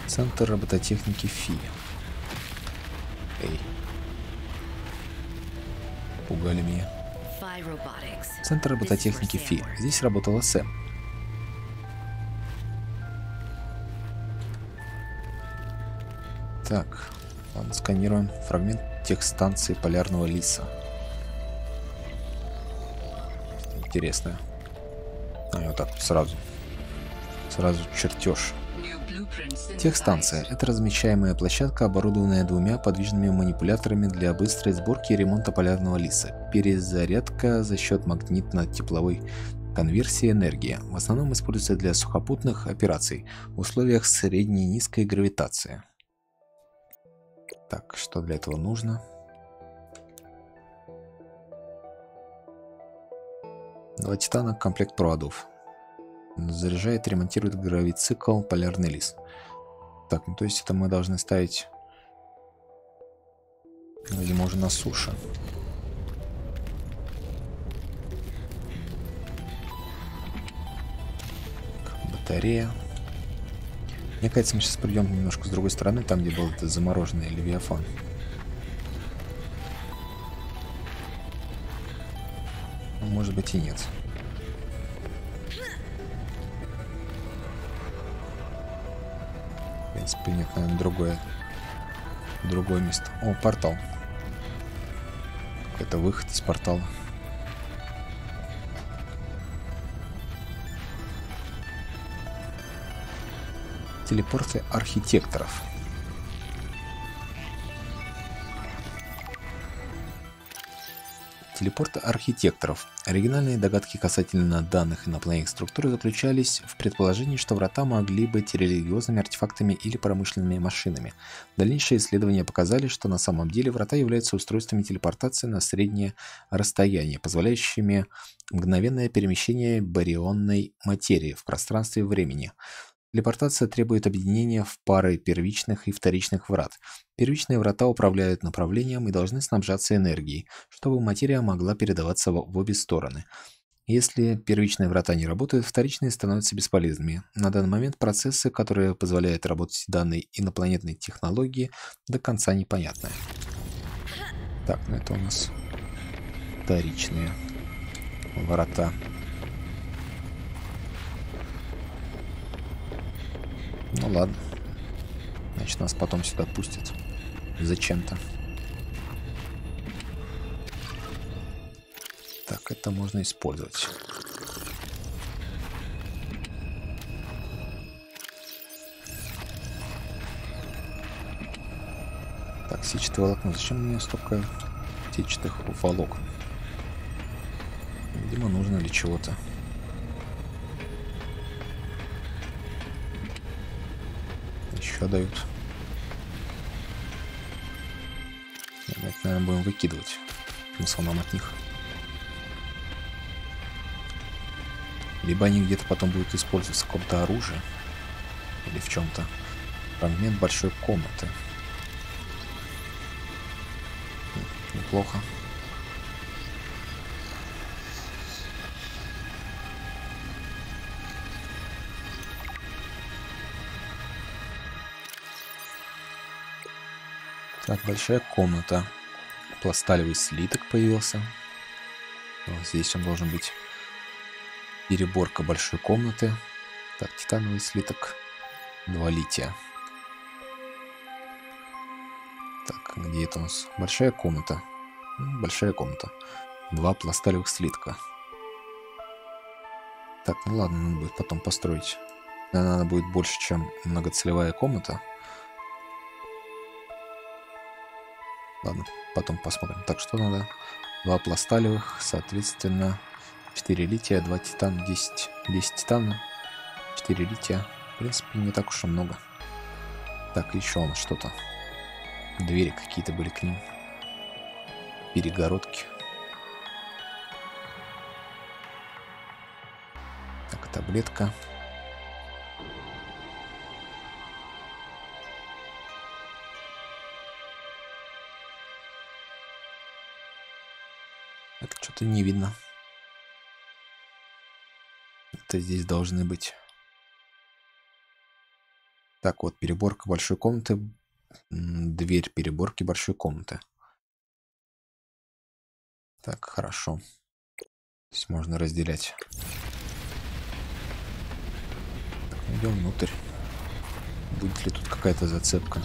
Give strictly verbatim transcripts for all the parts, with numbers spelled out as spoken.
Центр робототехники Фи. Эй. Пугали меня. Центр робототехники Фи. Здесь работала Сэм. Так, ладно, сканируем фрагмент техстанции Полярного Лиса. Интересно. А, вот так сразу. Сразу чертеж. Техстанция – это размещаемая площадка, оборудованная двумя подвижными манипуляторами для быстрой сборки и ремонта Полярного Лиса. Перезарядка за счет магнитно-тепловой конверсии энергии. В основном используется для сухопутных операций в условиях средней и низкой гравитации. Так, что для этого нужно? Два титана, комплект проводов. Заряжает и ремонтирует гравицикл Полярный Лис. Так, ну то есть это мы должны ставить, видимо, уже на суше. Батарея. Мне кажется, мы сейчас придем немножко с другой стороны, там, где был этот замороженный Левиафан. Ну, может быть и нет. В принципе, нет, наверное, другое. Другое место. О, портал. Это выход из портала. Телепорты архитекторов. Телепорты архитекторов. Оригинальные догадки касательно данных инопланетных структур заключались в предположении, что врата могли быть религиозными артефактами или промышленными машинами. Дальнейшие исследования показали, что на самом деле врата являются устройствами телепортации на среднее расстояние, позволяющими мгновенное перемещение барионной материи в пространстве и времени. Телепортация требует объединения в пары первичных и вторичных врат. Первичные врата управляют направлением и должны снабжаться энергией, чтобы материя могла передаваться в обе стороны. Если первичные врата не работают, вторичные становятся бесполезными. На данный момент процессы, которые позволяют работать данной инопланетной технологии, до конца непонятны. Так, ну это у нас вторичные врата. Ну ладно. Значит, нас потом сюда пустят. Зачем-то. Так, это можно использовать. Так, сетчатое волокно. Зачем мне столько сетчатых волокон? Видимо, нужно для чего-то. Еще дают. Мы это, наверное, будем выкидывать. Смысл нам от них. Либо они где-то потом будут использоваться в каком-то оружии. Или в чем-то. Фрагмент большой комнаты. Неплохо. Так, большая комната. Пласталевый слиток появился. Вот здесь он должен быть. Переборка большой комнаты. Так, титановый слиток. Два лития. Так, где это у нас? Большая комната. Большая комната. Два пласталевых слитка. Так, ну ладно, надо будет потом построить. Наверное, она будет больше, чем многоцелевая комната. Ладно, потом посмотрим. Так, что надо? Два пласталевых, соответственно, четыре лития, два титана, десять. десять титана, четыре лития. В принципе, не так уж и много. Так, еще у нас что-то. Двери какие-то были к ним. Перегородки. Так, таблетка. Так, что-то не видно. Это здесь должны быть. Так, вот переборка большой комнаты. Дверь переборки большой комнаты. Так, хорошо. Здесь можно разделять. Так, идем внутрь. Будет ли тут какая-то зацепка?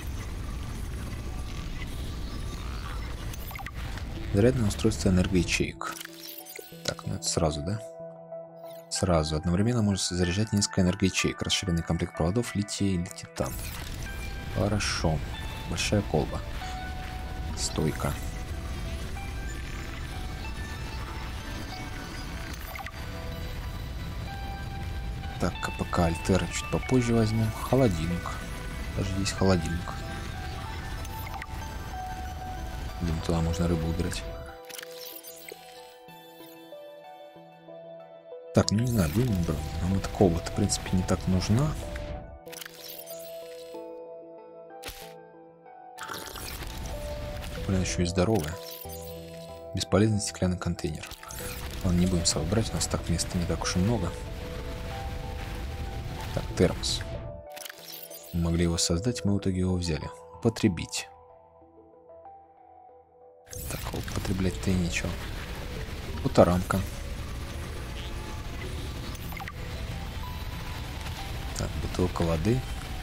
Зарядное устройство энергоячеек. Так, ну это сразу, да? Сразу. Одновременно может заряжать несколько энергоячеек. Расширенный комплект проводов, литий или титан. Хорошо. Большая колба. Стойка. Так, КПК Альтера чуть попозже возьмем. Холодильник. Даже есть холодильник. Думаю, туда можно рыбу убирать. Так, ну не знаю, будем брать. Нам эта колба-то, в принципе, не так нужна. Блин, еще и здоровая. Бесполезный стеклянный контейнер. Ладно, не будем с собой брать, у нас так места не так уж и много. Так, термос. Мы могли его создать, мы в итоге его взяли. Потребить. Так, употреблять-то и ничего. Фоторамка. Так, бутылка воды.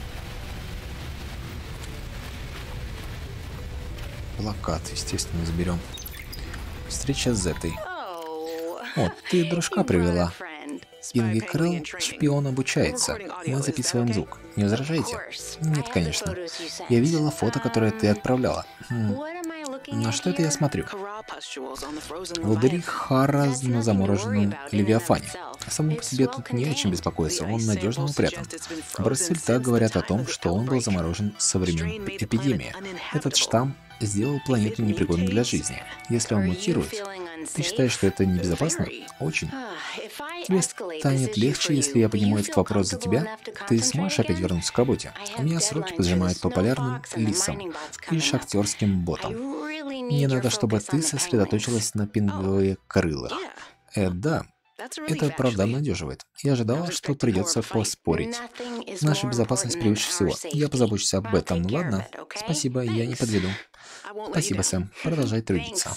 Плакат, естественно, заберем. Встреча с Зетой. О, ты дружка привела. Инви Крылл, шпион, обучается. Мы записываем звук. Не возражаете? Нет, конечно. Я видела фото, которое ты отправляла. Хм. На что это я смотрю? Волдыри Хара на замороженном Левиафане. Само по себе тут не очень беспокоиться, он надежно упрятан. Образцы льда говорят о том, что он был заморожен со времен эпидемии. Этот штамм сделал планету непригодной для жизни. Если он мутирует, ты считаешь, что это небезопасно? Очень. Тебе станет легче, если я подниму этот вопрос за тебя? Ты сможешь опять вернуться к работе? У меня сроки поджимают по полярным лисам и шахтерским ботам. Мне надо, чтобы ты сосредоточилась на пинговые крылах. Э, да. Это правда обнадеживает. Я ожидала, что придется поспорить. Наша безопасность превыше всего. Я позабочусь об этом, ладно? Спасибо, я не подведу. Спасибо, Сэм. Продолжай трудиться.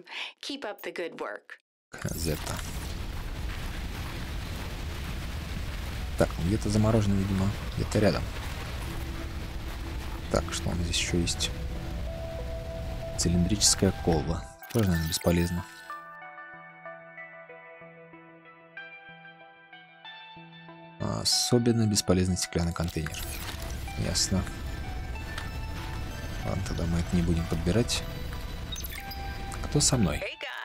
Зета. Так, ну где-то заморожено, видимо. Где-то рядом. Так, что у нас здесь еще есть? Цилиндрическая колба. Тоже, наверное, бесполезно. Особенно бесполезный стеклянный контейнер. Ясно. Ладно, тогда мы это не будем подбирать. Кто со мной?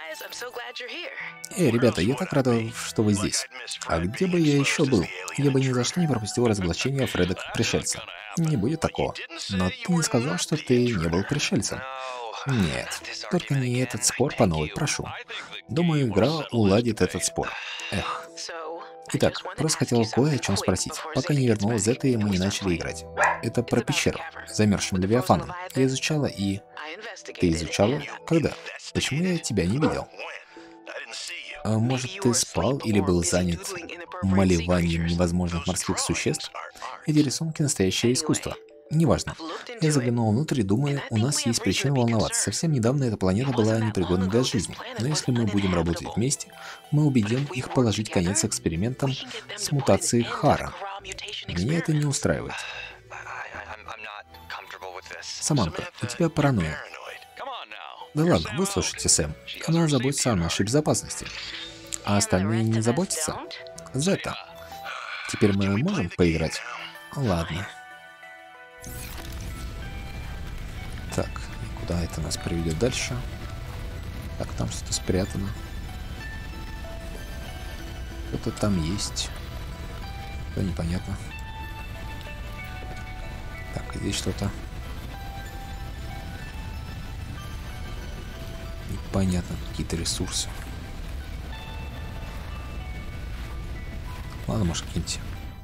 Эй, ребята, я так рада, что вы здесь. А где бы я еще был? Я бы ни за что не пропустил разоблачение Фреда как пришельца. Не будет такого. Но ты не сказал, что ты не был пришельцем. Нет, только не этот спор по новой, прошу. Думаю, игра уладит этот спор. Эх. Итак, просто хотел кое о чем спросить. Пока не вернулась Зета, и мы не начали играть. Это про пещеру, замерзшим Левиафаном. Я изучала и... Ты изучала? Когда? Почему я тебя не видел? А может, ты спал или был занят малеванием невозможных морских существ? Эти рисунки — настоящее искусство. Неважно. Я заглянул внутрь и думаю, у нас есть причина волноваться. Совсем недавно эта планета была непригодна для жизни. Но если мы будем работать вместе, мы убедим их положить конец экспериментам с мутацией Хара. Меня это не устраивает. Саманта, у тебя паранойя. Да ладно, выслушайте, Сэм. Она заботится о нашей безопасности. А остальные не заботятся? Зета. Теперь мы можем поиграть? Ладно. Так, и куда это нас приведет дальше? Так, там что-то спрятано. Что-то там есть. Да, непонятно. Так, здесь что-то. Непонятно, какие-то ресурсы. Ладно, может, какие-нибудь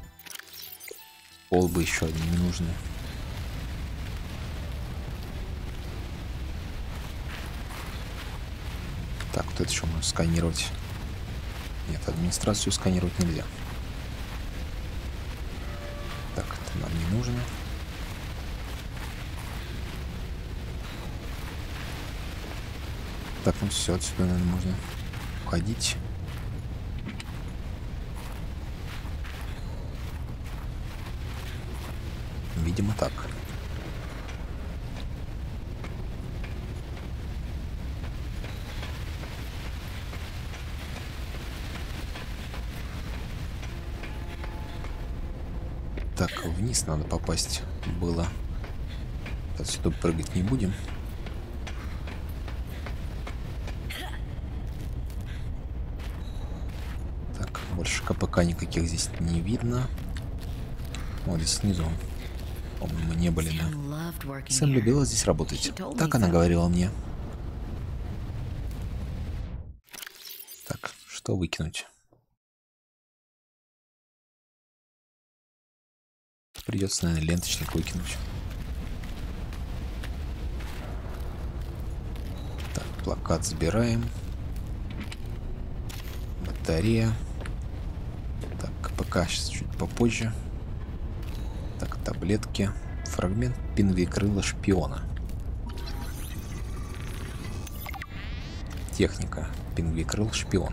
колбы еще одни не нужны. Так, вот это еще можно сканировать. Нет, администрацию сканировать нельзя. Так, это нам не нужно. Так, ну все, отсюда, наверное, можно уходить. Видимо, так. Так, вниз надо попасть было. Отсюда прыгать не будем. Так, больше КПК никаких здесь не видно. Вот здесь снизу, по-моему, мы не были, да? Сэм любила здесь работать. Так она говорила мне. Так, что выкинуть? Придется, наверное, ленточник выкинуть. Так, плакат забираем. Батарея. Так, КПК сейчас чуть попозже. Так, таблетки. Фрагмент пингвикрыла шпиона. Техника. Пингвикрыл шпион.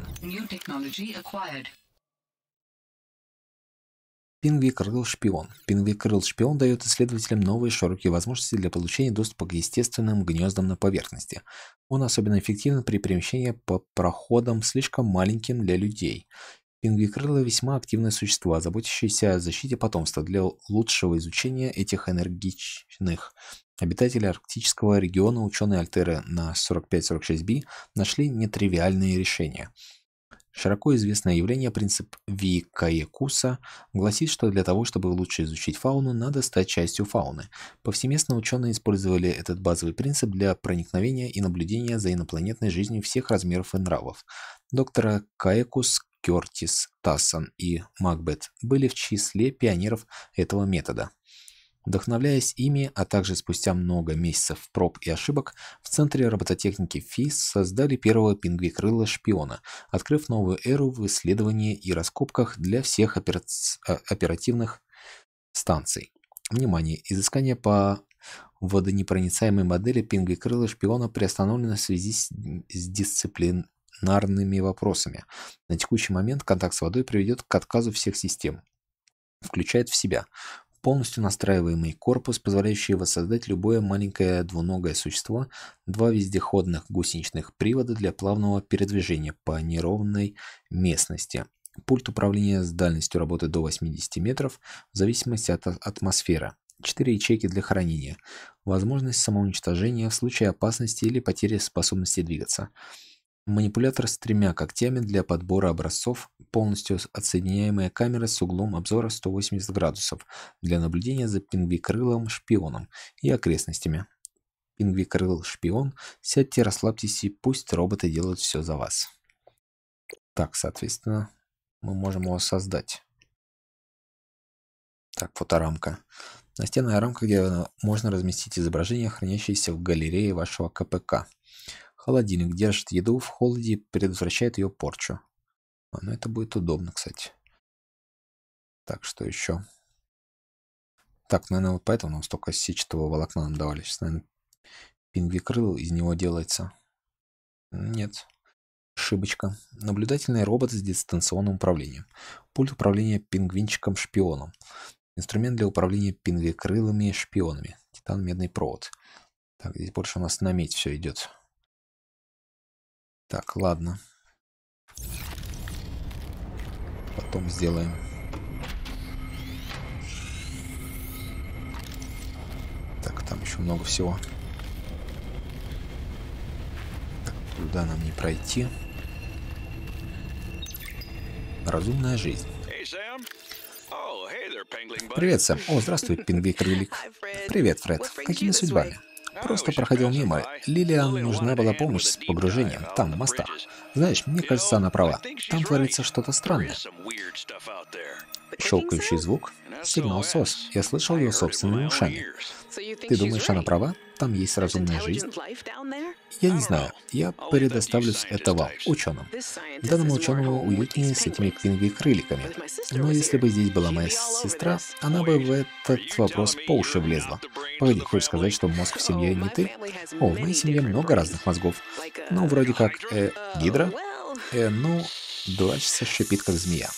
Пингвикрыл шпион. Пингвикрыл шпион дает исследователям новые широкие возможности для получения доступа к естественным гнездам на поверхности. Он особенно эффективен при перемещении по проходам, слишком маленьким для людей. Пингвикрылы весьма активные существа, заботящиеся о защите потомства. Для лучшего изучения этих энергичных обитателей арктического региона ученые Альтеры на сорок пять сорок шесть би нашли нетривиальные решения. Широко известное явление, принцип Вии-Каекуса, гласит, что для того, чтобы лучше изучить фауну, надо стать частью фауны. Повсеместно ученые использовали этот базовый принцип для проникновения и наблюдения за инопланетной жизнью всех размеров и нравов. Доктора Каекус, Кертис, Тассон и Макбет были в числе пионеров этого метода. Вдохновляясь ими, а также спустя много месяцев проб и ошибок, в Центре робототехники ФИС создали первого пингвикрыла шпиона, открыв новую эру в исследовании и раскопках для всех опера... оперативных станций. Внимание! Изыскание по водонепроницаемой модели пингвикрыла шпиона приостановлено в связи с, с дисциплинарными вопросами. На текущий момент контакт с водой приведет к отказу всех систем. Включает в себя полностью настраиваемый корпус, позволяющий воссоздать любое маленькое двуногое существо, два вездеходных гусеничных привода для плавного передвижения по неровной местности, пульт управления с дальностью работы до восьмидесяти метров в зависимости от атмосферы, четыре ячейки для хранения, возможность самоуничтожения в случае опасности или потери способности двигаться, манипулятор с тремя когтями для подбора образцов, полностью отсоединяемая камера с углом обзора сто восемьдесят градусов для наблюдения за пингвикрылым шпионом и окрестностями. Пингвикрыл шпион, сядьте, расслабьтесь и пусть роботы делают все за вас. Так, соответственно, мы можем его создать. Так, фоторамка. Настенная рамка, где можно разместить изображение, хранящееся в галерее вашего КПК. Холодильник держит еду в холоде и предотвращает ее порчу. А, ну это будет удобно, кстати. Так, что еще? Так, наверное, вот поэтому нам столько сетчатого волокна нам давали. Сейчас, наверное, пингвикрыл из него делается. Нет. Ошибочка. Наблюдательный робот с дистанционным управлением. Пульт управления пингвинчиком-шпионом. Инструмент для управления пингвикрылыми шпионами. Титан-медный провод. Так, здесь больше у нас на медь все идет. Так, ладно. Потом сделаем. Так, там еще много всего. Так, туда нам не пройти. Разумная жизнь. Привет, Сэм. О, здравствуй, пингвикрылик. Привет, Фред. Какими судьбами? Просто проходил мимо. Лилиан нужна была помощь с погружением, там, на мостах. Знаешь, мне кажется, она права. Там творится что-то странное. Щелкающий звук. Сигнал СОС. Я слышал его собственными ушами. Ты думаешь, она права? Там есть разумная жизнь? Я не знаю, я предоставлю это вам, ученым. Данному ученому уютнее с этими квинги-крыликами. Но если бы здесь была моя сестра, она бы в этот вопрос по уши влезла. Погоди, хочешь сказать, что мозг в семье не ты? О, в моей семье много разных мозгов. Ну, вроде как, э, гидра? Э, ну, дурачится, шипит, как змея.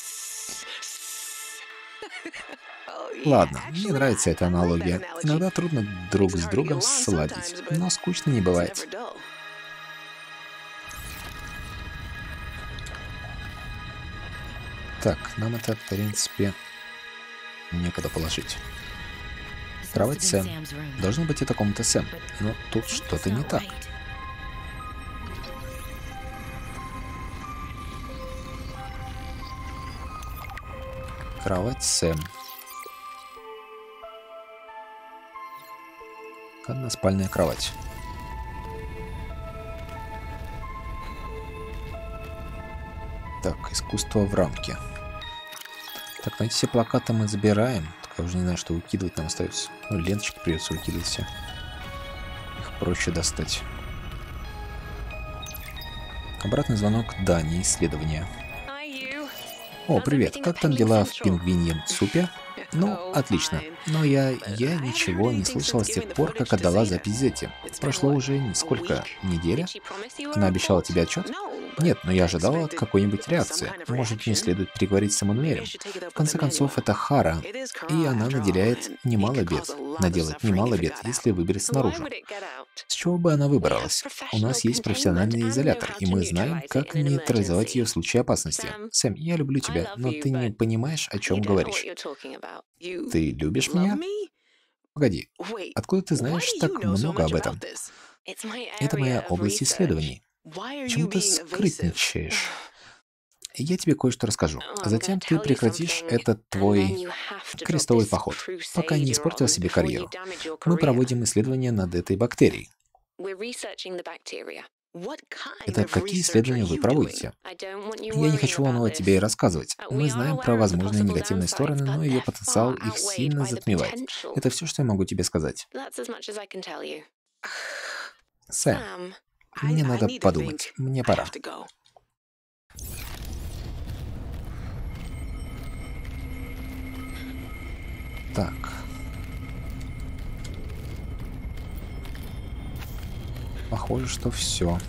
Ладно, мне нравится эта аналогия. Иногда трудно друг с другом сладить, но скучно не бывает. Так, нам это, в принципе, некуда положить. Кровать Сэм. Должно быть, это комната Сэм, но тут что-то не так. Кровать Сэм. Односпальная кровать. Так, искусство в рамке. Так, на эти все плакаты мы забираем. Так я уже не знаю, что выкидывать нам остается. Ну, ленточки придется выкидывать все. Их проще достать. Обратный звонок. Да, не исследование. О, привет. Как там дела в пингвиньем супе? Ну, отлично. Но я, я ничего не слышала с тех пор, как отдала запись Зетти. Прошло уже сколько? Неделя? Она обещала тебе отчет? Нет, но я ожидала от какой-нибудь реакции. Может, мне следует переговорить с Эммануэлем? В конце концов, это Хара, и она наделяет немало бед. Наделает немало бед, если выберется наружу. С чего бы она выбралась? У нас есть профессиональный изолятор, и мы знаем, как нейтрализовать ее в случае опасности. Сэм, я люблю тебя, но ты не понимаешь, о чем говоришь. Ты любишь меня? Погоди, откуда ты знаешь так много об этом? Это моя область исследований. Почему ты скрытничаешь? Я тебе кое-что расскажу. А затем ты прекратишь этот твой крестовый поход, пока не испортил себе карьеру. Мы проводим исследования над этой бактерией. Это какие исследования вы проводите? Я не хочу волновать тебя и рассказывать. Мы знаем про возможные негативные стороны, но ее потенциал их сильно затмевает. Это все, что я могу тебе сказать. Сэм, мне надо подумать. Мне пора. Так. Похоже, что все.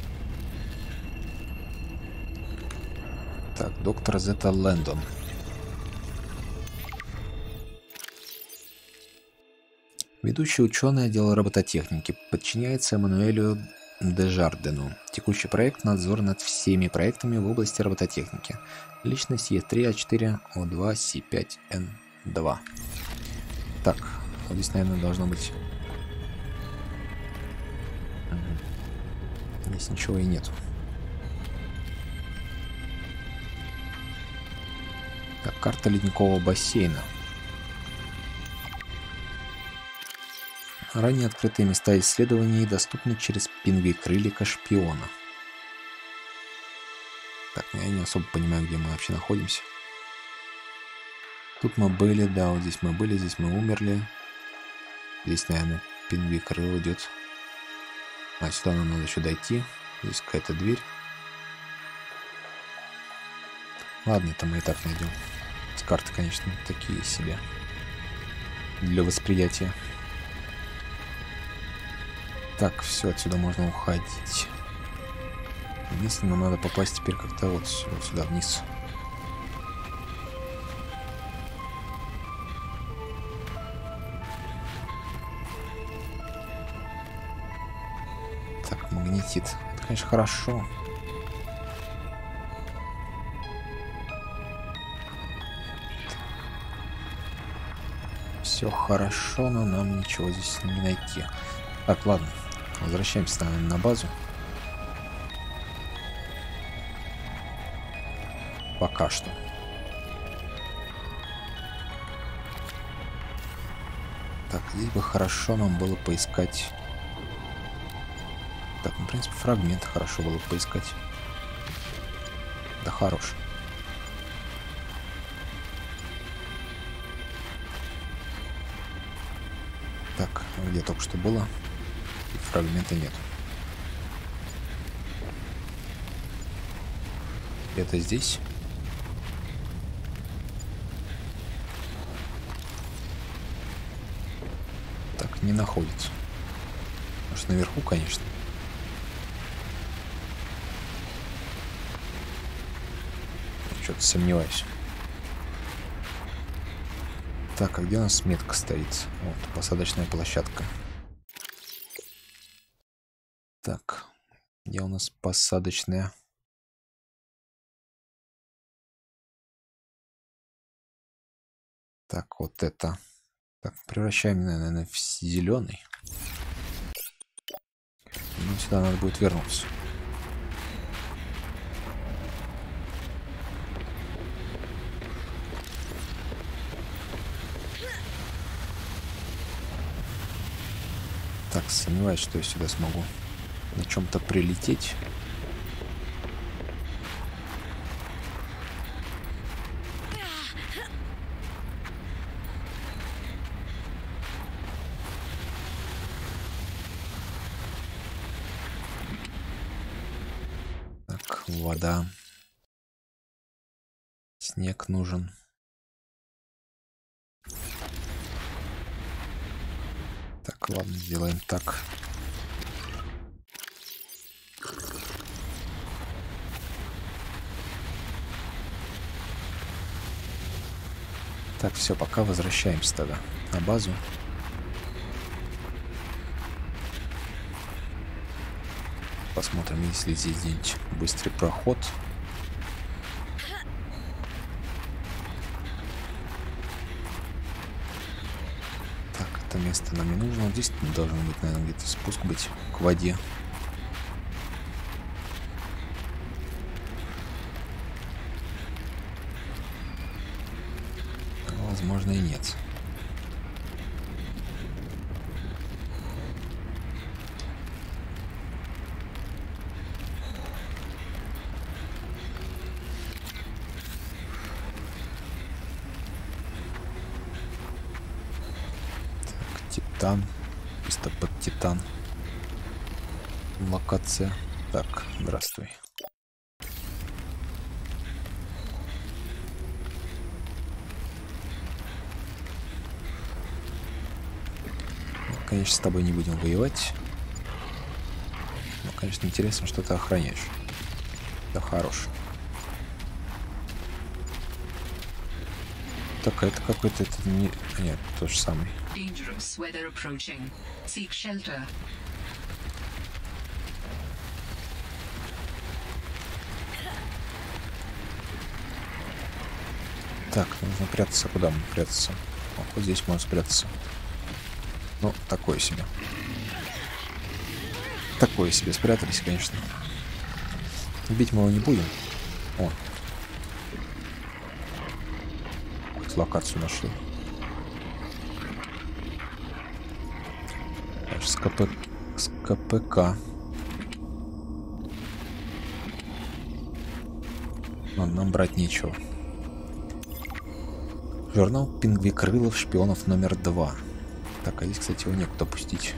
Так, доктор Зета Лэндон. Ведущий ученый отдела робототехники подчиняется Эммануэлю Дежардену. Текущий проект — надзор над всеми проектами в области робототехники. Личность Е три А четыре О два Си пять Н два. Так, вот здесь, наверное, должно быть... Здесь ничего и нету. Так, карта ледникового бассейна. Ранее открытые места исследований доступны через пингви-крылика шпиона. Так, я не особо понимаю, где мы вообще находимся. Тут мы были, да, вот здесь мы были, здесь мы умерли. Здесь, наверное, пингви-крыл идет. А сюда нам надо еще дойти. Здесь какая-то дверь. Ладно, это мы и так найдем. С карты, конечно, такие себе. Для восприятия. Так, все, отсюда можно уходить. Единственное, нам надо попасть теперь как-то вот сюда, сюда вниз. Так, магнетит. Это, конечно, хорошо. Все хорошо, но нам ничего здесь не найти. Так, ладно. Возвращаемся на базу. Пока что. Так, здесь бы хорошо нам было поискать. Так, ну, в принципе, фрагменты хорошо было бы поискать. Да, хорош. Так, где только что было. И фрагмента нет. Где-то здесь. Так, не находится. Может, наверху, конечно. Что-то сомневаюсь. Так, а где у нас метка стоит? Вот, посадочная площадка. Так, где у нас посадочная? Так, вот это. Так, превращаем, наверное, в зеленый. Ну, сюда надо будет вернуться. Так, сомневаюсь, что я сюда смогу на чем-то прилететь. Так, вода. Снег нужен. Так, ладно, сделаем так. Так, все, пока возвращаемся тогда на базу. Посмотрим, есть ли здесь где-нибудь быстрый проход. Так, это место нам не нужно. Вот здесь должен быть, наверное, где-то спуск быть к воде. Возможно, и нет. Так, Титан. Чисто под Титан. Локация. Так, здравствуй. Конечно, с тобой не будем воевать. Но, конечно, интересно, что ты охраняешь. Да, хорош. Так, это какой-то... Это не... Нет, тот же самый. Так, нужно прятаться. Куда мы прятаться? О, вот здесь можно спрятаться. Ну, такое себе. Такое себе спрятались, конечно. Бить мы его не будем. О. Локацию нашли. Аж с КП... с КПК. Но нам брать нечего. Журнал Пингвикрылов шпионов номер два. Так, а здесь, кстати, его некуда пустить.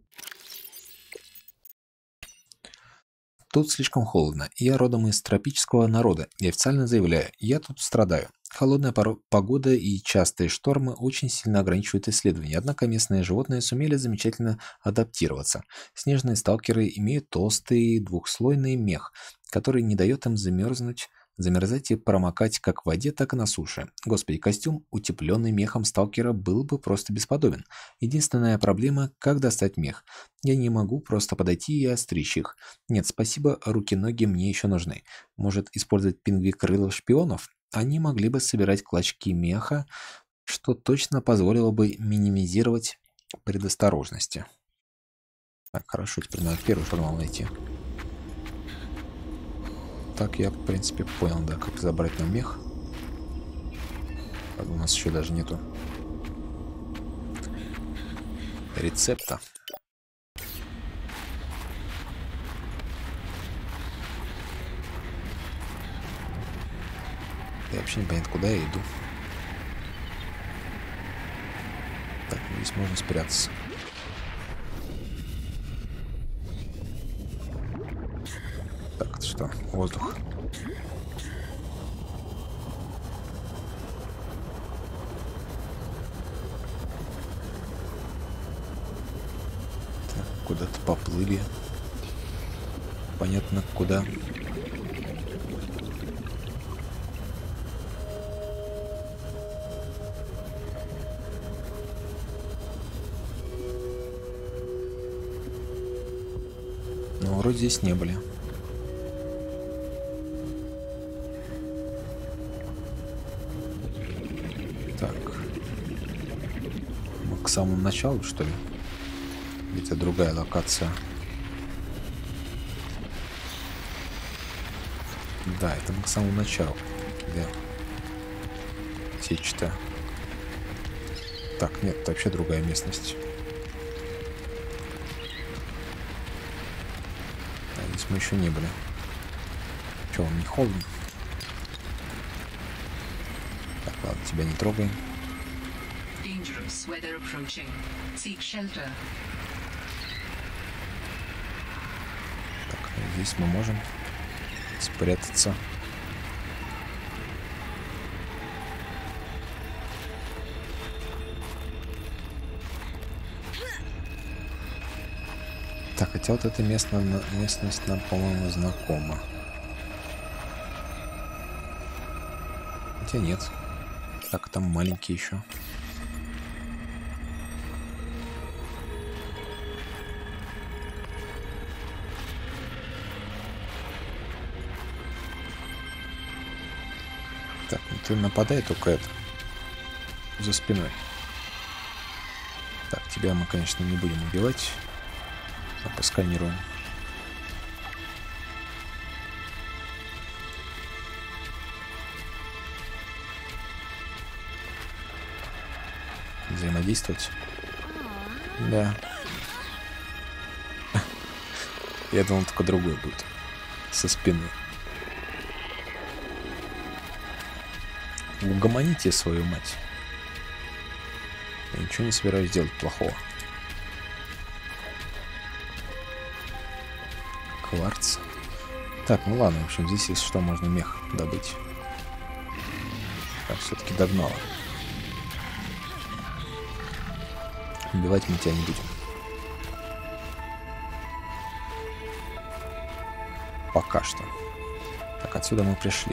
Тут слишком холодно. Я родом из тропического народа и официально заявляю, я тут страдаю. Холодная погода и частые штормы очень сильно ограничивают исследования, однако местные животные сумели замечательно адаптироваться. Снежные сталкеры имеют толстый двухслойный мех, который не дает им замерзнуть, замерзать и промокать как в воде, так и на суше. Господи, костюм, утепленный мехом сталкера, был бы просто бесподобен. Единственная проблема, как достать мех. Я не могу просто подойти и остричь их. Нет, спасибо, руки-ноги мне еще нужны. Может, использовать пингвикрылов шпионов? Они могли бы собирать клочки меха, что точно позволило бы минимизировать предосторожности. Так, хорошо, теперь надо первый журнал найти. Так, я, в принципе, понял, да, как забрать нам мех. У нас еще даже нету рецепта. Я вообще не понятно, куда я иду. Так, здесь можно спрятаться. Так, это что? Воздух. Куда-то поплыли. Понятно, куда. Но вроде здесь не были. Так. Мы к самому началу, что ли? Где-то другая локация. Да, это мы к самому началу. Где? Сетчатая. Так, нет, это вообще другая местность. А здесь мы еще не были. Че, вам не холодно? Так, ладно, тебя не трогаем. Так, здесь мы можем спрятаться. Так, хотя вот эта местная, местность нам, по-моему, знакома. Хотя нет. Так, там маленький еще. Так, ну ты нападай только это. За спиной. Так, тебя мы, конечно, не будем убивать. А посканируем. Взаимодействовать? Да. Я думал, только другой будет. Со спины. Угомоните свою мать. Я ничего не собираюсь делать плохого. Кварц. Так, ну ладно, в общем, здесь есть что, можно мех добыть. Так, все-таки догнала. Убивать мы тебя не будем. Пока что. Так, отсюда мы пришли.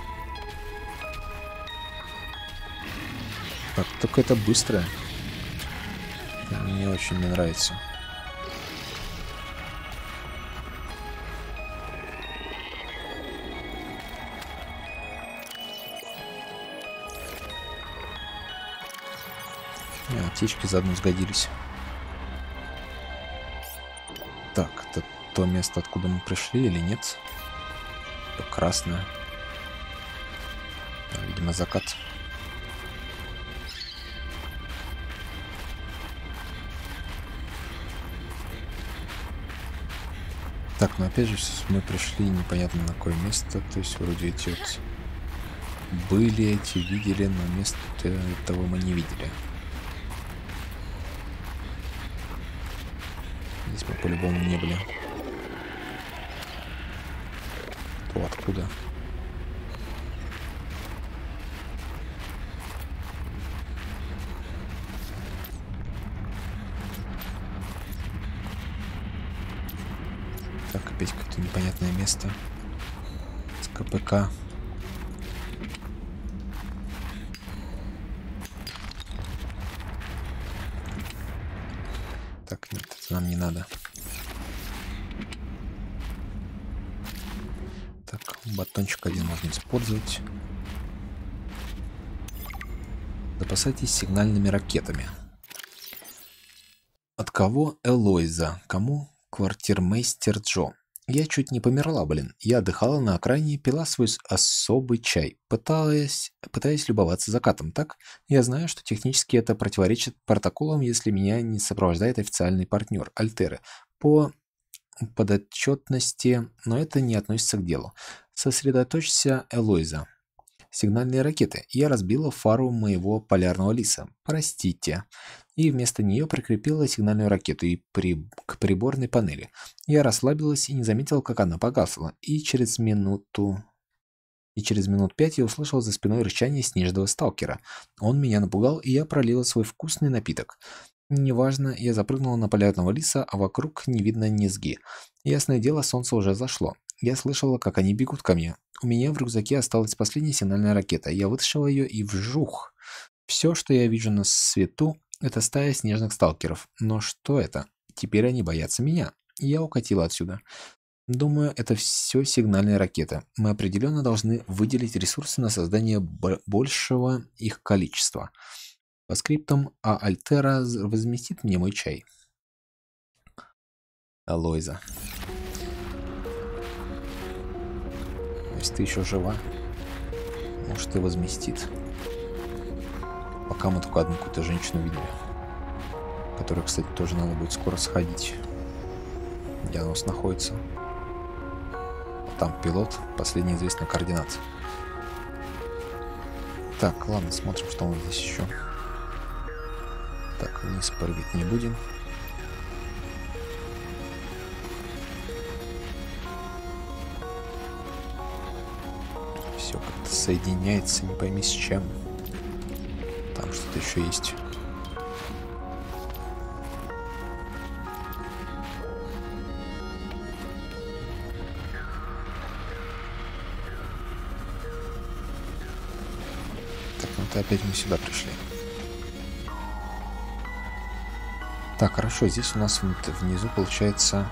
Так, только это быстро. Мне очень не нравится. А, аптечки заодно сгодились. Так, это то место, откуда мы пришли или нет? Это красное. А, видимо, закат. Так, но опять же, мы пришли непонятно на какое место. То есть вроде эти вот были, эти видели, но место этого мы не видели. Здесь мы по-любому не были. То откуда? Так, опять какое-то непонятное место. С КПК. Так, нет, это нам не надо. Так, батончик один можно использовать. Запасайтесь сигнальными ракетами. От кого? Элойза. Кому? Квартирмейстер Джо. Я чуть не померла, блин. Я отдыхала на окраине, пила свой особый чай, пытаясь, пытаясь любоваться закатом, так? Я знаю, что технически это противоречит протоколам, если меня не сопровождает официальный партнер, Альтеры, по подотчетности, но это не относится к делу. Сосредоточься, Элойза. Сигнальные ракеты. Я разбила фару моего полярного лиса. Простите. И вместо нее прикрепила сигнальную ракету и при... к приборной панели. Я расслабилась и не заметила, как она погасла. И через минуту... И через минут пять я услышал за спиной рычание снежного сталкера. Он меня напугал, и я пролила свой вкусный напиток. Неважно, я запрыгнула на полярного лиса, а вокруг не видно низги. Ясное дело, солнце уже зашло. Я слышала, как они бегут ко мне. У меня в рюкзаке осталась последняя сигнальная ракета. Я вытащила ее и вжух. Все, что я вижу на свету, это стая снежных сталкеров. Но что это? Теперь они боятся меня. Я укатила отсюда. Думаю, это все сигнальные ракеты. Мы определенно должны выделить ресурсы на создание большего их количества. По скриптам, а Альтера возместит мне мой чай. Алоиза. Если ты еще жива, может, и возместит. Пока мы только одну какую-то женщину видели. Которой, кстати, тоже надо будет скоро сходить. Где она у нас находится. Там пилот, последний известный координат. Так, ладно, смотрим, что у нас здесь еще. Так, вниз прыгать не будем. Все как-то соединяется, не пойми с чем. Там что-то еще есть. Так, ну то опять мы сюда пришли. Так, хорошо, здесь у нас внизу получается...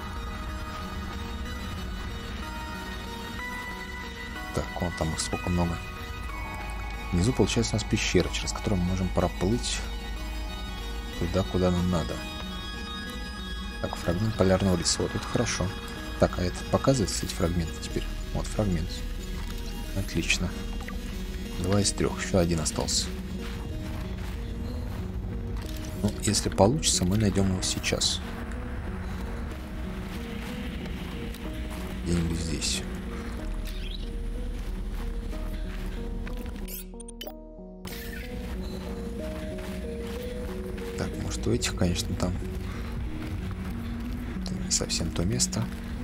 Так, вон там их сколько много. Внизу получается у нас пещера, через которую мы можем проплыть туда, куда нам надо. Так, фрагмент полярного леса. Вот это хорошо. Так, а это показывается, эти фрагменты теперь? Вот фрагмент. Отлично. Два из трех, еще один остался. Ну, если получится, мы найдем его сейчас. Где-нибудь здесь. Так, может, у этих, конечно, там... Это не совсем то место.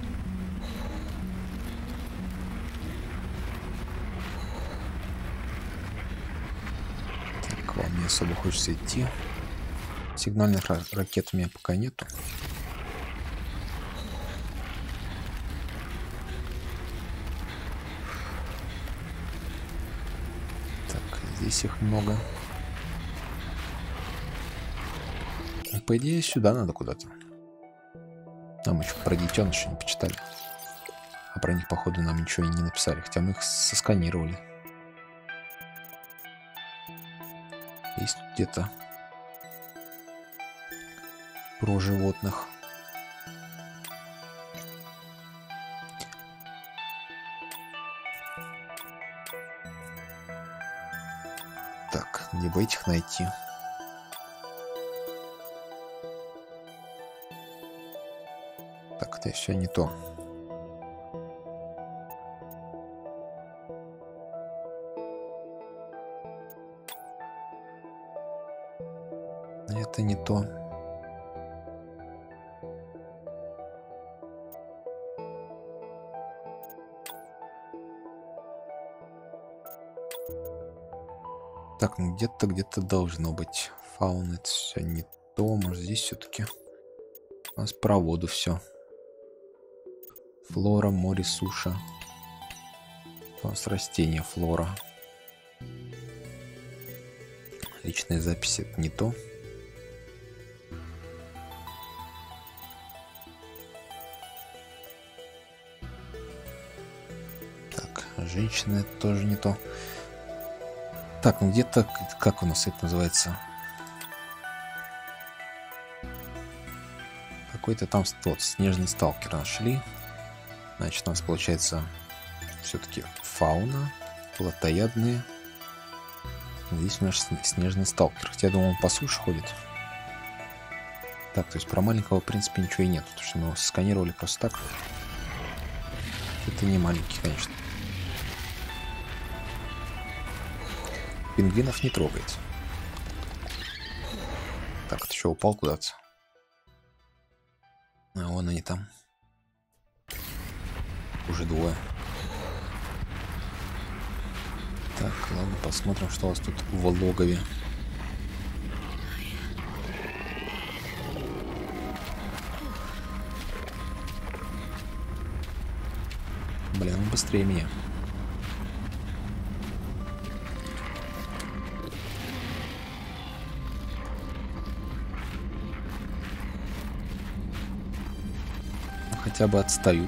Так, вам не особо хочется идти. Сигнальных ракет у меня пока нету. Так, здесь их много. По идее, сюда надо куда-то. Нам еще про детенышей не почитали. А про них, походу, нам ничего и не написали. Хотя мы их сосканировали. Есть где-то про животных. Так, где бы этих найти? Так, это все не то. Это не то. Так, ну где-то, где-то должно быть. Фауна, это все не то. Может, здесь все-таки у нас про воду все. Флора, море, суша. У нас растения, флора. Личные записи, это не то. Так, женщины, это тоже не то. Так, ну где-то, как у нас это называется? Какой-то там вот, снежный сталкер нашли. Значит, у нас получается все-таки фауна, плотоядные. Здесь у нас снежный сталкер. Хотя я думал, он по суше ходит. Так, то есть про маленького, в принципе, ничего и нет. Потому что мы его сканировали просто так. Это не маленький, конечно. Пингвинов не трогает. Так, это что, упал куда-то? А вон они там. Уже двое. Так, ладно, посмотрим, что у вас тут в логове. Блин, он быстрее меня. Хотя бы отстают.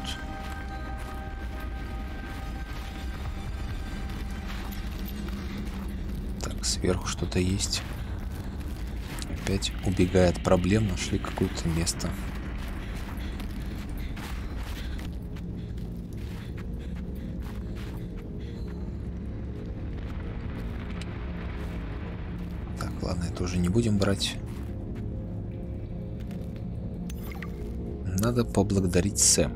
Так, сверху что-то есть. Опять, убегая от проблем, нашли какое-то место. Так, ладно, это уже не будем брать. Надо поблагодарить Сэм.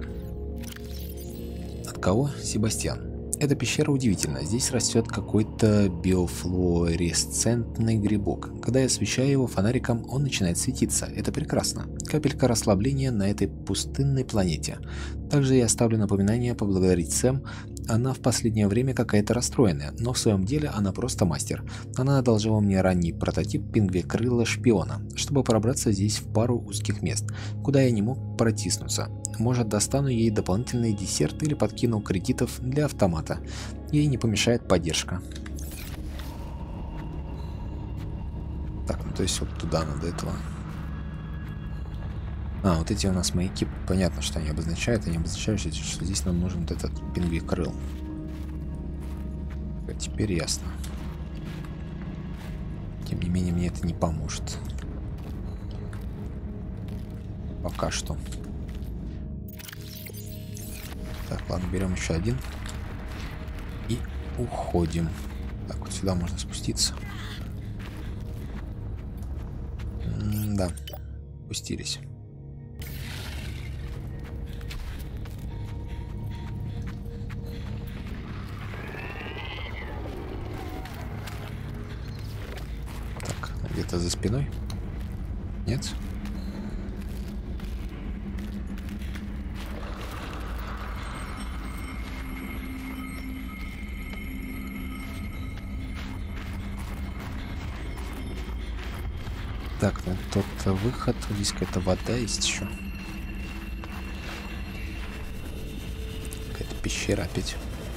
От кого? Себастьян. Эта пещера удивительна. Здесь растет какой-то биофлуоресцентный грибок. Когда я освещаю его фонариком, он начинает светиться. Это прекрасно. Капелька расслабления на этой пустынной планете. Также я оставлю напоминание поблагодарить Сэм. Она в последнее время какая-то расстроенная, но в своем деле она просто мастер. Она одолжила мне ранний прототип пингвикрыла шпиона, чтобы пробраться здесь в пару узких мест, куда я не мог протиснуться. Может, достану ей дополнительный десерт или подкину кредитов для автомата. Ей не помешает поддержка. Так, ну то есть вот туда надо этого. А, вот эти у нас маяки, понятно, что они обозначают. Они обозначают, что здесь нам нужен вот этот пингвикрыл. Теперь ясно. Тем не менее, мне это не поможет. Пока что. Так, ладно, берем еще один. И уходим. Так, вот сюда можно спуститься. М-да, спустились. Где-то за спиной? Нет? Так, ну тот выход. Здесь какая-то вода есть еще. Какая-то пещера опять.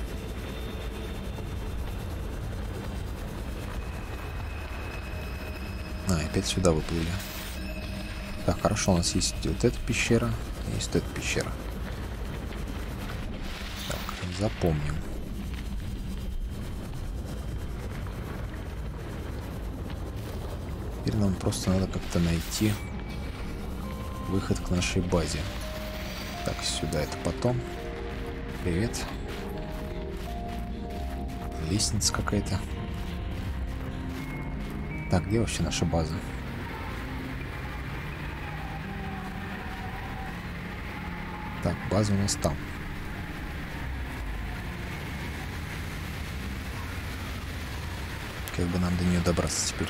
А, опять сюда выплыли. Так, хорошо, у нас есть вот эта пещера, есть вот эта пещера. Так, запомним. Теперь нам просто надо как-то найти выход к нашей базе. Так, сюда это потом. Привет. Лестница какая-то. Так, где вообще наша база? Так, база у нас там. Как бы нам до нее добраться теперь?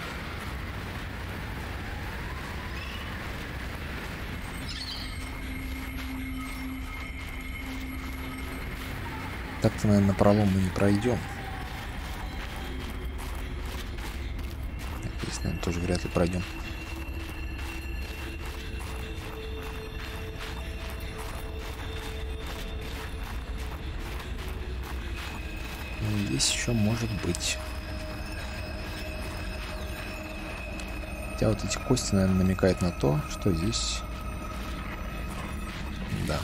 Так-то, наверное, на пролом мы не пройдем. Здесь, наверное, тоже вряд ли пройдем. И здесь еще может быть. Хотя вот эти кости, наверное, намекают на то, что здесь... Да.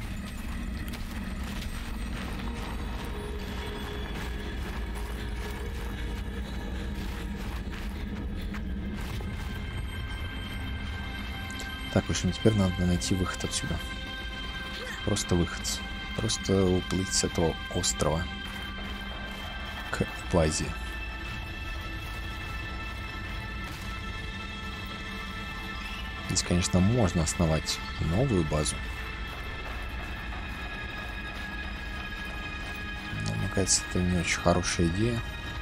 Так, в общем, теперь надо найти выход отсюда. Просто выход. Просто уплыть с этого острова к базе. Здесь, конечно, можно основать новую базу. Но, мне кажется, это не очень хорошая идея.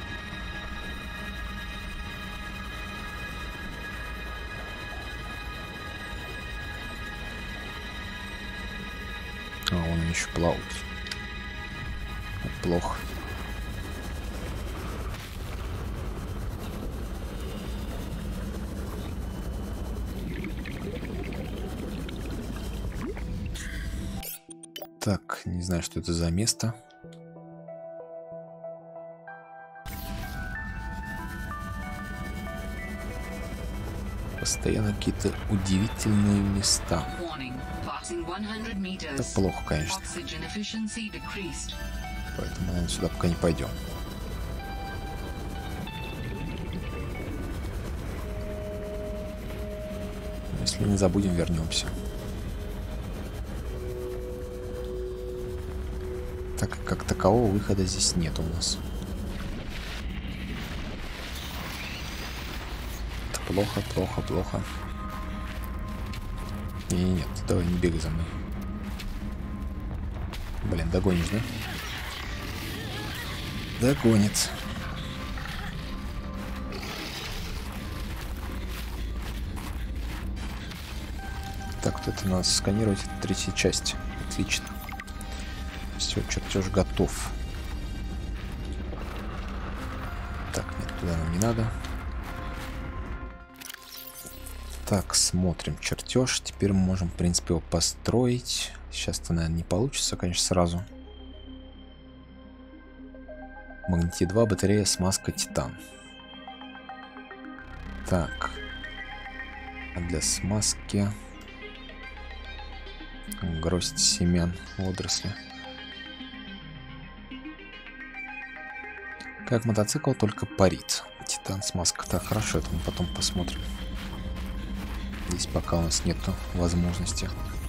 А, он еще плавает. Плохо. Так, не знаю, что это за место. Постоянно какие-то удивительные места. Это плохо, конечно. Поэтому, наверное, сюда пока не пойдем. Если не забудем, вернемся. Так как такового выхода здесь нет у нас. Это плохо, плохо, плохо. Не, не, нет, давай не бегай за мной. Блин, догонишь, да? Догонит. Так, тут это надо сканировать. Это третья часть. Отлично. Все, чертеж готов. Так, нет, туда нам не надо. Так, смотрим чертеж. Теперь мы можем, в принципе, его построить. Сейчас-то, наверное, не получится, конечно, сразу. Магнити два, батарея, смазка, титан. Так. А для смазки... Гроздь семян, водоросли. Как мотоцикл, только парит. Титан, смазка. Так, хорошо, это мы потом посмотрим. Здесь пока у нас нету возможности.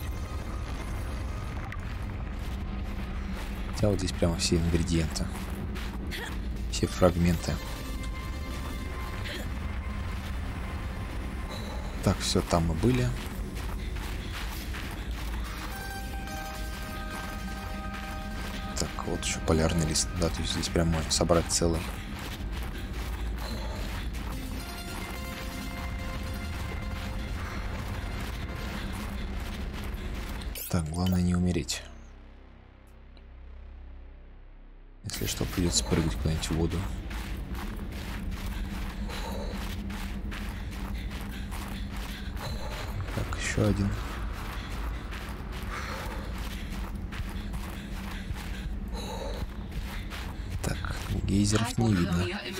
Хотя вот здесь прямо все ингредиенты. Все фрагменты. Так, все, там мы были. Так, вот еще полярный лист. Да, то есть здесь прям можно собрать целый. Так, главное не умереть. Если что, придется прыгать куда-нибудь в воду. Так, еще один. Так, гейзеров не видно.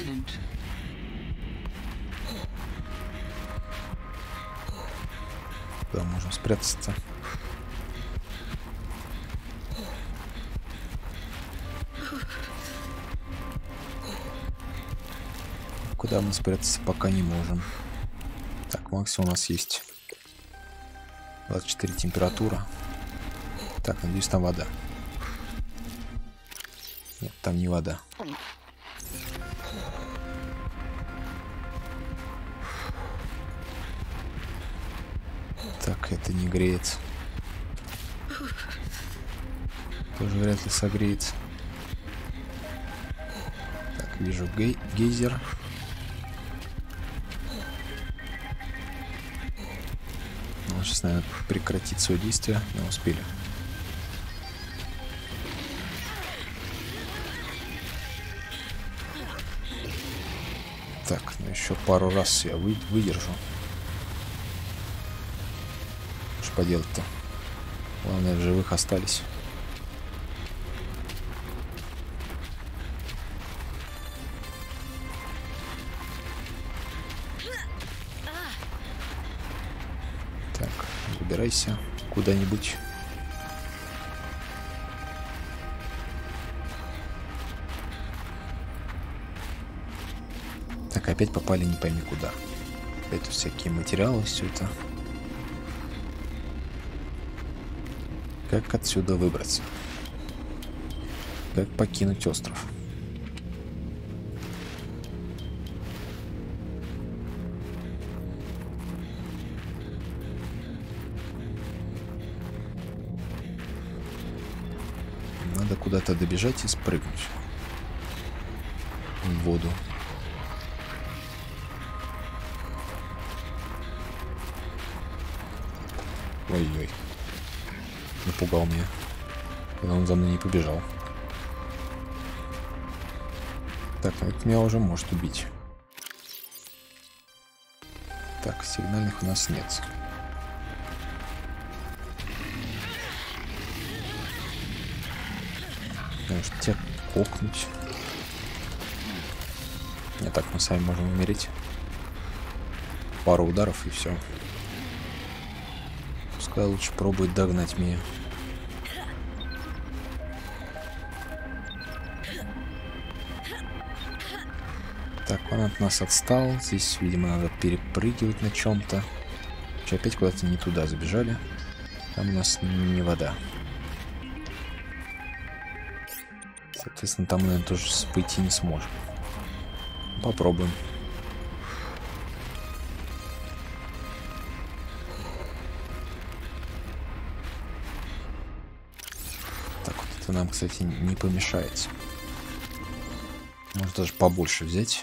Куда можем спрятаться-то? Куда мы спрятаться пока не можем. Так, максимум у нас есть двадцать четыре температура. Так, надеюсь, там вода. Нет, там не вода. Так, это не греет. Тоже вряд ли согреется. Так, вижу гей гейзер. Он сейчас, наверное, прекратит свое действие. Не успели. Так, ну еще пару раз я вы выдержу. Что поделать-то? Главное, в живых остались. Так, выбирайся куда-нибудь. Так, опять попали не пойми куда. Опять всякие материалы, все это. Как отсюда выбраться? Как покинуть остров? Надо куда-то добежать и спрыгнуть в воду. Ой-ой. Напугал меня. Когда он за мной не побежал. Так, ну это меня уже может убить. Так, сигнальных у нас нет. Может тебя кокнуть. Не так мы сами можем умереть. Пару ударов и все. Пускай лучше пробует догнать меня. Так, он от нас отстал. Здесь, видимо, надо перепрыгивать на чем-то. Опять куда-то не туда забежали. Там у нас не вода. Соответственно, там мы, наверное, тоже пойти не сможем. Попробуем. Так, вот это нам, кстати, не помешает. Может даже побольше взять.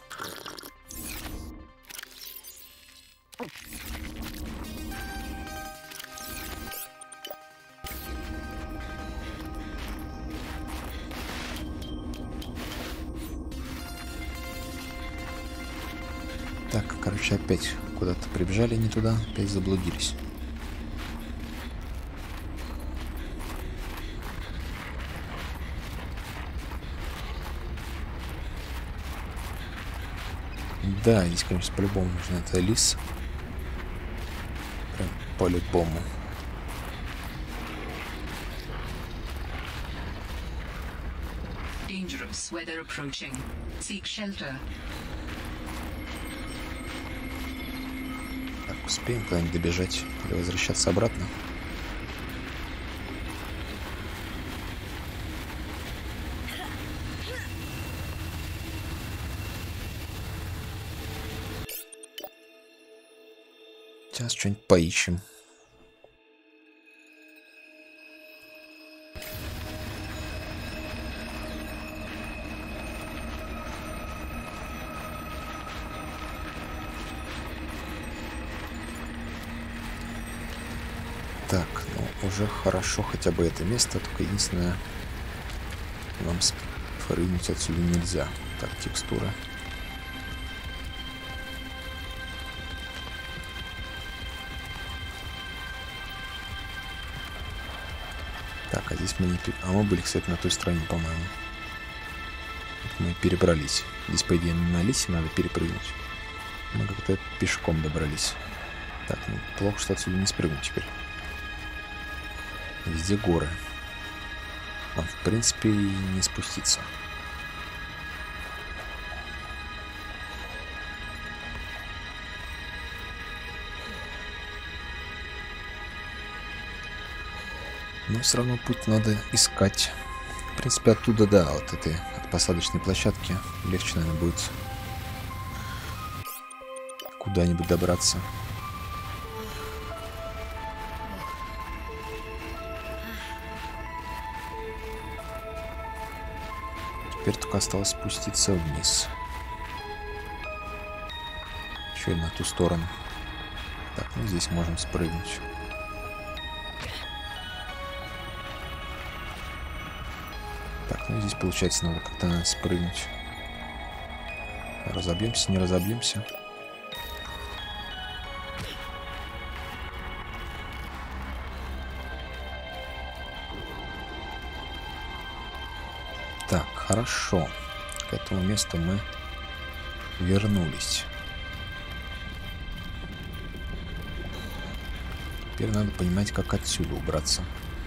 Так, короче, опять куда-то прибежали не туда, опять заблудились. Да, здесь, конечно, по-любому нужно это лис. Прям по-любому. Dangerous weather approaching. Seek shelter. Так, успеем куда-нибудь добежать или возвращаться обратно? Сейчас что-нибудь поищем. Так, ну уже хорошо хотя бы это место, только единственное, нам спрыгнуть отсюда нельзя. Так, текстура. Так, а здесь мы не... А мы были, кстати, на той стороне, по-моему. Мы перебрались. Здесь, по идее, на лисе надо перепрыгнуть. Мы как-то пешком добрались. Так, ну плохо, что отсюда не спрыгнуть теперь. Везде горы. Нам, в принципе, и не спуститься. Но все равно путь надо искать. В принципе, оттуда, да, от этой от посадочной площадки легче, наверное, будет куда-нибудь добраться. Теперь только осталось спуститься вниз. Еще и на ту сторону. Так, ну здесь можем спрыгнуть. Так, ну здесь получается надо как-то спрыгнуть. Разобьемся, не разобьемся. Так, хорошо. К этому месту мы вернулись. Теперь надо понимать, как отсюда убраться.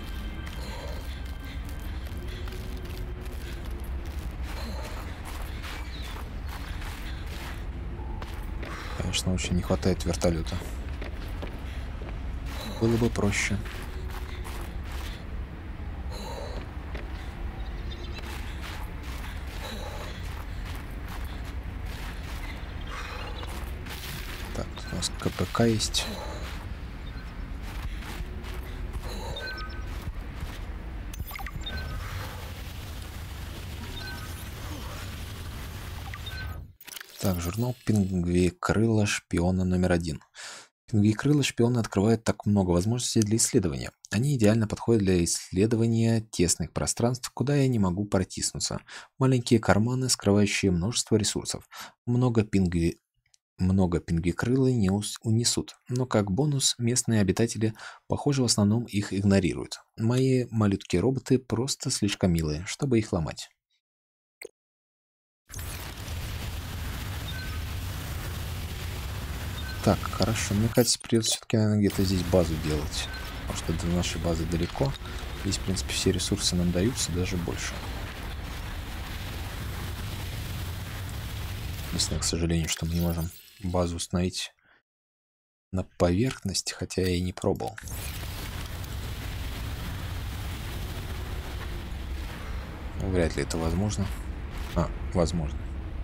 Конечно, очень не хватает вертолета. Было бы проще. Так, у нас КПК есть. Так, журнал «Пингвикрыло шпиона номер один». Пингвикрыло шпиона открывают так много возможностей для исследования. Они идеально подходят для исследования тесных пространств, куда я не могу протиснуться. Маленькие карманы, скрывающие множество ресурсов. Много пингви... много пингвикрылы не унесут, но как бонус местные обитатели, похоже, в основном их игнорируют. Мои малютки-роботы просто слишком милые, чтобы их ломать. Так, хорошо. Мне кажется, придется все-таки, наверное, где-то здесь базу делать. Потому что до нашей базы далеко. Здесь, в принципе, все ресурсы нам даются, даже больше. Единственное, к сожалению, что мы не можем базу установить на поверхности, хотя я и не пробовал. Вряд ли это возможно. А, возможно.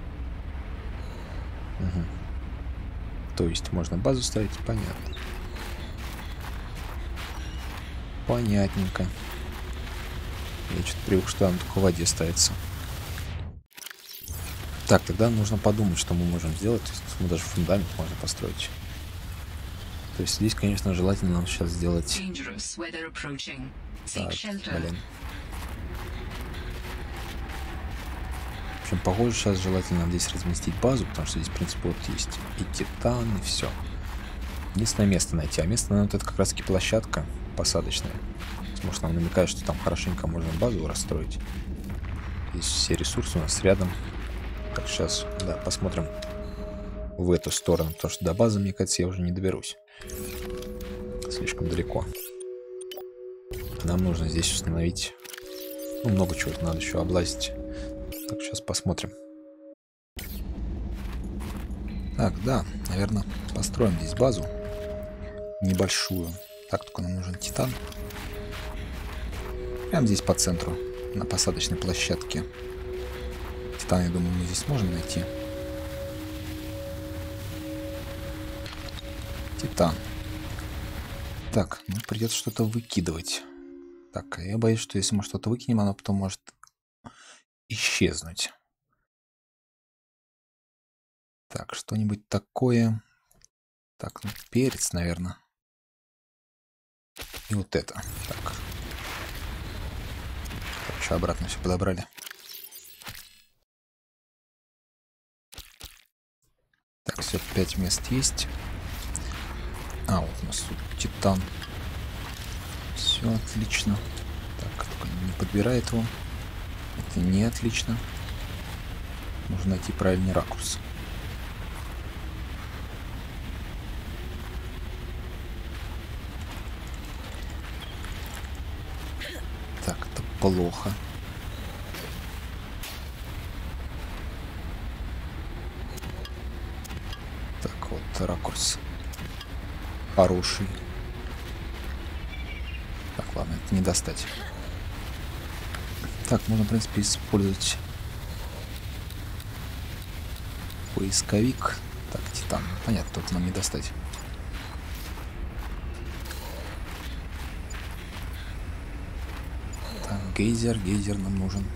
Угу. То есть можно базу ставить? Понятно. Понятненько. Я что-то привык, что она только в воде ставится. Так, тогда нужно подумать, что мы можем сделать. То есть мы даже фундамент можно построить. То есть здесь, конечно, желательно нам сейчас сделать... Так, блин. В общем, похоже, сейчас желательно нам здесь разместить базу, потому что здесь, в принципе, вот есть и титан, и все. Единственное место найти. А место, наверное, вот это как раз-таки площадка посадочная. Может, нам намекает, что там хорошенько можно базу расстроить. Здесь все ресурсы у нас рядом. Так, сейчас, да, посмотрим в эту сторону, потому что до базы, мне кажется, я уже не доберусь. Слишком далеко. Нам нужно здесь установить... Ну, много чего надо еще облазить. Так, сейчас посмотрим. Так, да, наверное, построим здесь базу. Небольшую. Так, только нам нужен титан. Прямо здесь по центру, на посадочной площадке. Титан, я думаю, мы здесь можем найти. Титан. Так, ну придется что-то выкидывать. Так, я боюсь, что если мы что-то выкинем, оно потом может исчезнуть. Так, что-нибудь такое. Так, ну перец, наверное. И вот это. Так. Короче, обратно все подобрали. Так, все, пять мест есть. А, вот у нас тут титан. Все отлично. Так, только не подбирает его. Это не отлично. Нужно найти правильный ракурс. Так, это плохо. Так, вот ракурс хороший. Так, ладно, это не достать. Так, можно, в принципе, использовать поисковик. Так, титан. Понятно, тут нам не достать. Так, гейзер, гейзер нам нужен.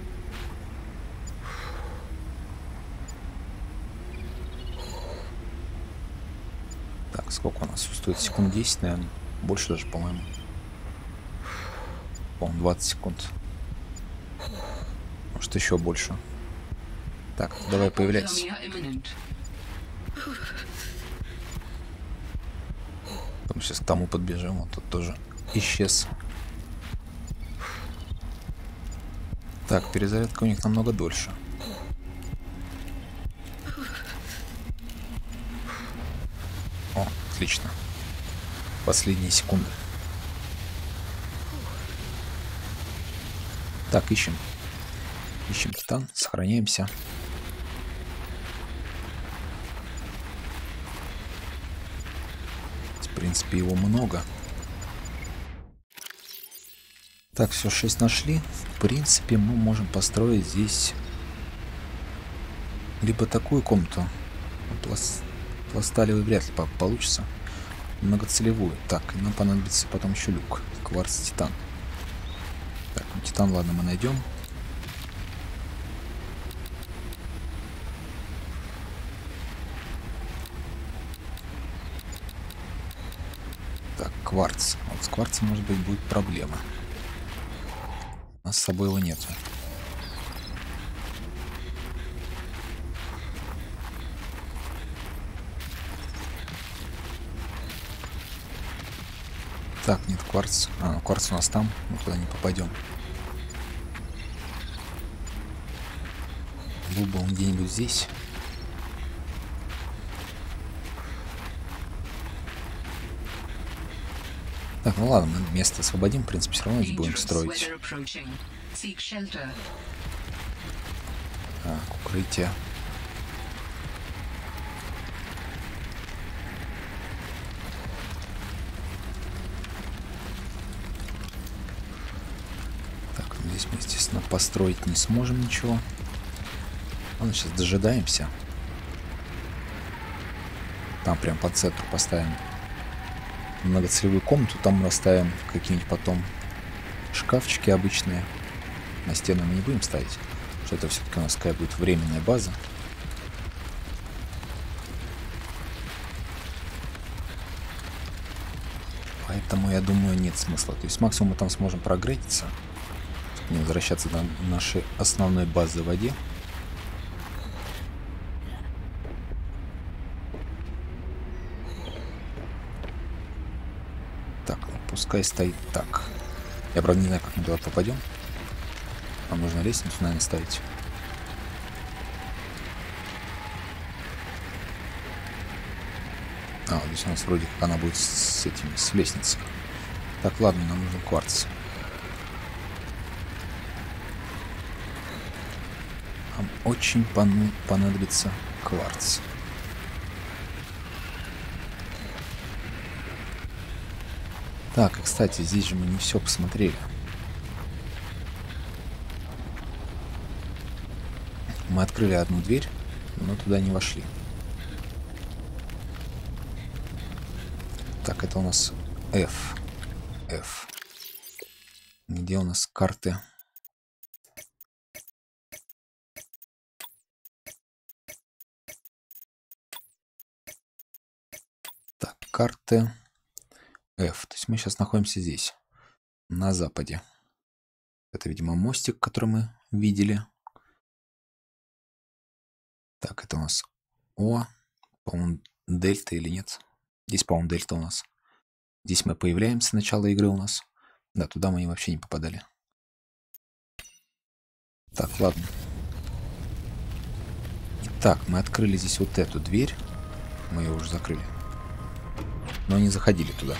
Так, сколько у нас стоит? Секунд десять, наверное. Больше даже, по-моему. По-моему, двадцать секунд. Может, еще больше. Так, давай появляйся. Потом сейчас к тому подбежим. Вот тут тоже исчез. Так, перезарядка у них намного дольше. О, отлично. Последние секунды. Так, ищем. Ищем титан, сохраняемся. В принципе, его много. Так, все, шесть нашли. В принципе, мы можем построить здесь либо такую комнату. Пласт... Пласталевый вряд ли получится. Многоцелевую. Так, и нам понадобится потом еще люк. Кварц, титан. Так, ну титан, ладно, мы найдем. Так, кварц. Вот с кварцем, может быть, будет проблема. У нас с собой его нету. Так, нет, кварц. А, кварц у нас там. Мы туда не попадем. Был бы он где-нибудь здесь. Так, ну ладно, мы место освободим. В принципе, все равно здесь будем строить. Так, укрытие. Так, ну здесь мы, естественно, построить не сможем ничего. Ладно, сейчас дожидаемся. Там прям по центру поставим многоцелевую комнату. Там мы расставим какие-нибудь потом шкафчики обычные. На стену мы не будем ставить, что это все-таки у нас какая будет временная база. Поэтому, я думаю, нет смысла. То есть максимум мы там сможем прогреться, не возвращаться до нашей основной базы в воде. Так, ну, пускай стоит так. Я, правда, не знаю, как мы туда попадем. Нам нужно лестницу, наверное, ставить. А, вот здесь у нас вроде как она будет с этими, с лестницей. Так, ладно, нам нужен кварц. Нам очень понадобится кварц. Так, и, кстати, здесь же мы не все посмотрели. Мы открыли одну дверь, но туда не вошли. Так, это у нас F. F. Где у нас карты? Так, карты F. То есть мы сейчас находимся здесь, на западе. Это, видимо, мостик, который мы видели. Так, это у нас О. По-моему, дельта или нет? Здесь, по-моему, дельта у нас. Здесь мы появляемся с начала игры у нас. Да, туда мы вообще не попадали. Так, ладно. Итак, мы открыли здесь вот эту дверь. Мы ее уже закрыли. Но не заходили туда.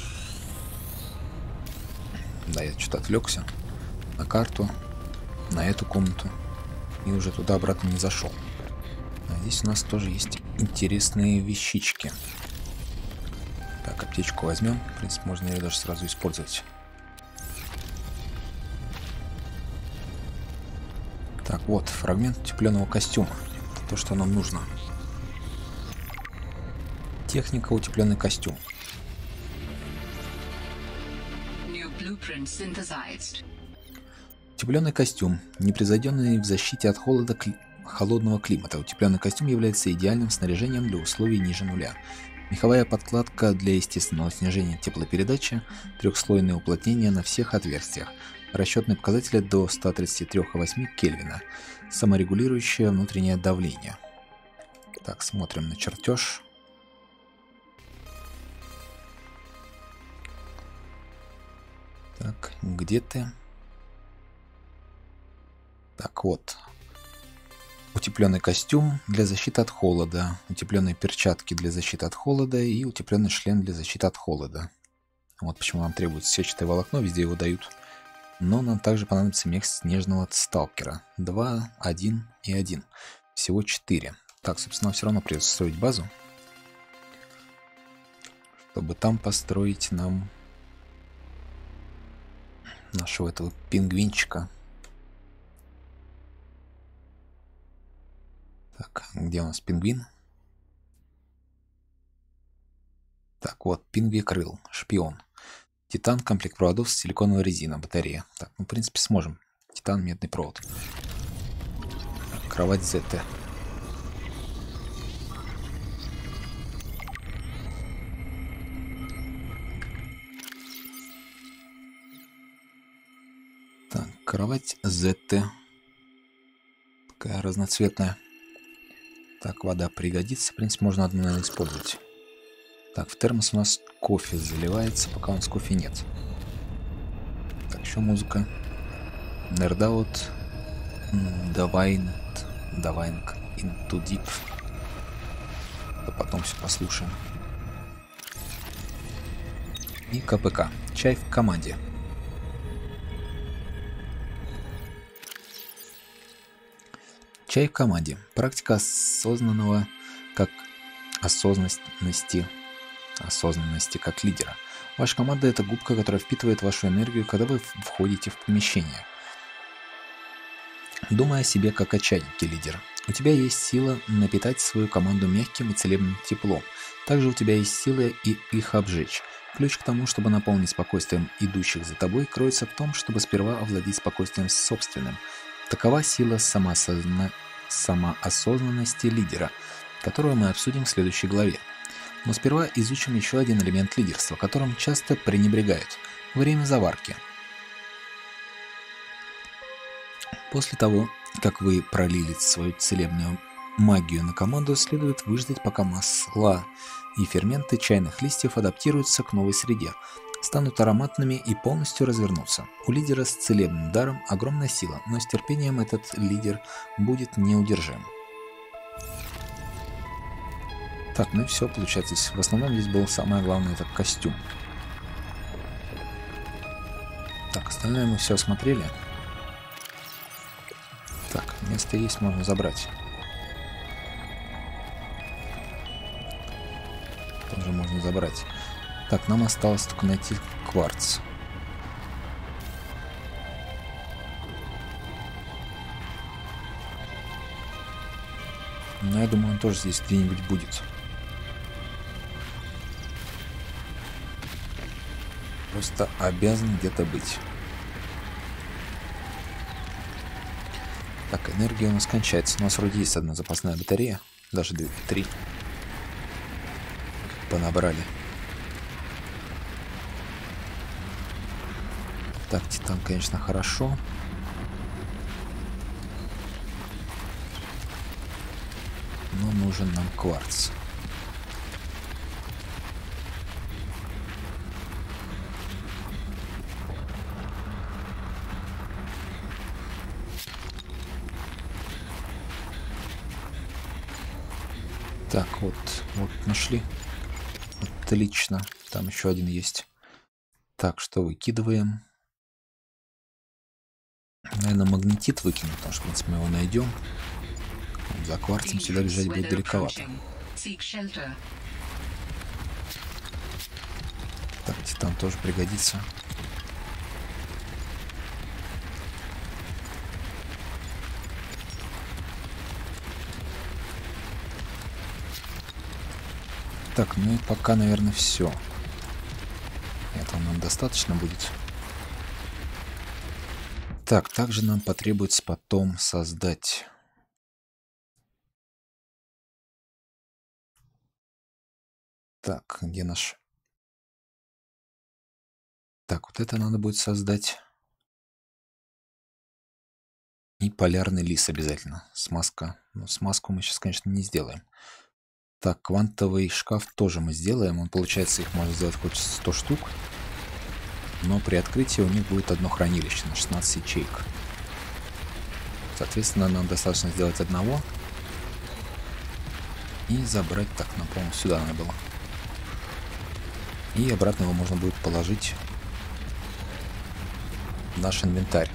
Да, я что-то отвлекся на карту, на эту комнату. И уже туда обратно не зашел. А здесь у нас тоже есть интересные вещички. Так, аптечку возьмем. В принципе, можно ее даже сразу использовать. Так, вот, фрагмент утепленного костюма. То, что нам нужно. Техника утепленный костюм. Утепленный костюм. Непревзойденный в защите от холода кли... холодного климата. Утепленный костюм является идеальным снаряжением для условий ниже нуля. Меховая подкладка для естественного снижения теплопередачи, трехслойное уплотнение на всех отверстиях, расчетные показатели до ста тридцати трёх целых восьми десятых Кельвина, саморегулирующее внутреннее давление. Так, смотрим на чертеж. Так, где ты? Так, вот. Утепленный костюм для защиты от холода, утепленные перчатки для защиты от холода и утепленный шлем для защиты от холода. Вот почему нам требуется сетчатое волокно, везде его дают. Но нам также понадобится мех снежного сталкера. два, один и один. Всего четыре. Так, собственно, все равно придется строить базу. Чтобы там построить нам нашего этого пингвинчика. Так, где у нас пингвин? Так, вот, пингви-крыл, шпион. Титан, комплект проводов с силиконовой резиной, батарея. Так, ну, в принципе, сможем. Титан, медный провод. Так, кровать зет. Так, кровать зет. Такая разноцветная. Так, вода пригодится. В принципе, можно одну, наверное, использовать. Так, в термос у нас кофе заливается, пока у нас кофе нет. Так, еще музыка. Нердаут. Давайн. Давайнг. Into Deep. Да потом все послушаем. И КПК. Чай в команде. Чай в команде. Практика осознанного как осознанности, осознанности как лидера. Ваша команда — это губка, которая впитывает вашу энергию, когда вы входите в помещение. Думай о себе как о чайнике, лидер. У тебя есть сила напитать свою команду мягким и целебным теплом. Также у тебя есть сила и их обжечь. Ключ к тому, чтобы наполнить спокойствием идущих за тобой, кроется в том, чтобы сперва овладеть спокойствием собственным. Такова сила самоосозна... самоосознанности лидера, которую мы обсудим в следующей главе. Но сперва изучим еще один элемент лидерства, которым часто пренебрегают – время заварки. После того, как вы пролили свою целебную магию на команду, следует выждать, пока масла и ферменты чайных листьев адаптируются к новой среде, станут ароматными и полностью развернутся. У лидера с целебным даром огромная сила, но с терпением этот лидер будет неудержим. Так, ну и все, получается, здесь, в основном здесь было самое главное — это костюм. Так, остальное мы все осмотрели. Так, место есть, можно забрать. Тоже можно забрать. Так, нам осталось только найти кварц. Но я думаю, он тоже здесь где-нибудь будет. Просто обязан где-то быть. Так, энергия у нас кончается. У нас вроде есть одна запасная батарея. Даже две, три. Понабрали. Так, титан, конечно, хорошо. Но нужен нам кварц. Так, вот, вот нашли. Отлично. Там еще один есть. Так, что выкидываем? Наверное, магнетит выкину, потому что, в принципе, мы его найдем. За кварцем сюда бежать будет далековато. Так, титан тоже пригодится. Так, ну и пока, наверное, все. Этого нам достаточно будет. Так, также нам потребуется потом создать... Так, где наш... Так, вот это надо будет создать. И полярный лис обязательно. Смазка. Ну, смазку мы сейчас, конечно, не сделаем. Так, квантовый шкаф тоже мы сделаем. Он, получается, их можно сделать хоть сто штук. Но при открытии у них будет одно хранилище на шестнадцать ячеек. Соответственно, нам достаточно сделать одного. И забрать, так, нам, по-моему, сюда надо было. И обратно его можно будет положить в наш инвентарь.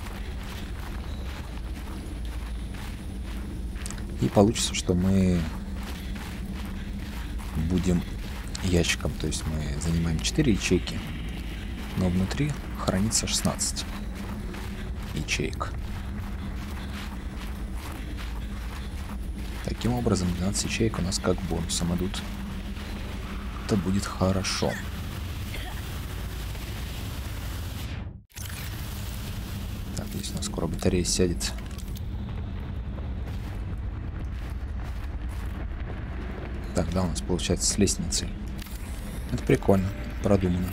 И получится, что мы будем ящиком, то есть мы занимаем четыре ячейки, но внутри хранится шестнадцать ячеек. Таким образом, двенадцать ячеек у нас как бонусом идут. Это будет хорошо. Так, здесь у нас скоро батарея сядет. Так, да, у нас получается с лестницей. Это прикольно, продумано.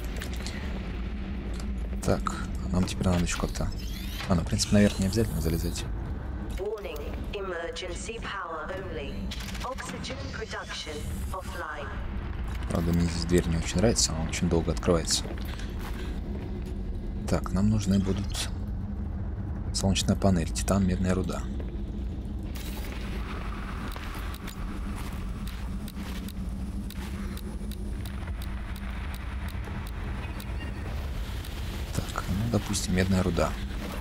Так, нам теперь надо еще как-то... А, ну, в принципе, наверх не обязательно залезать. Правда, мне здесь дверь не очень нравится, она очень долго открывается. Так, нам нужны будут солнечная панель, титан, медная руда. Так, ну, допустим, медная руда.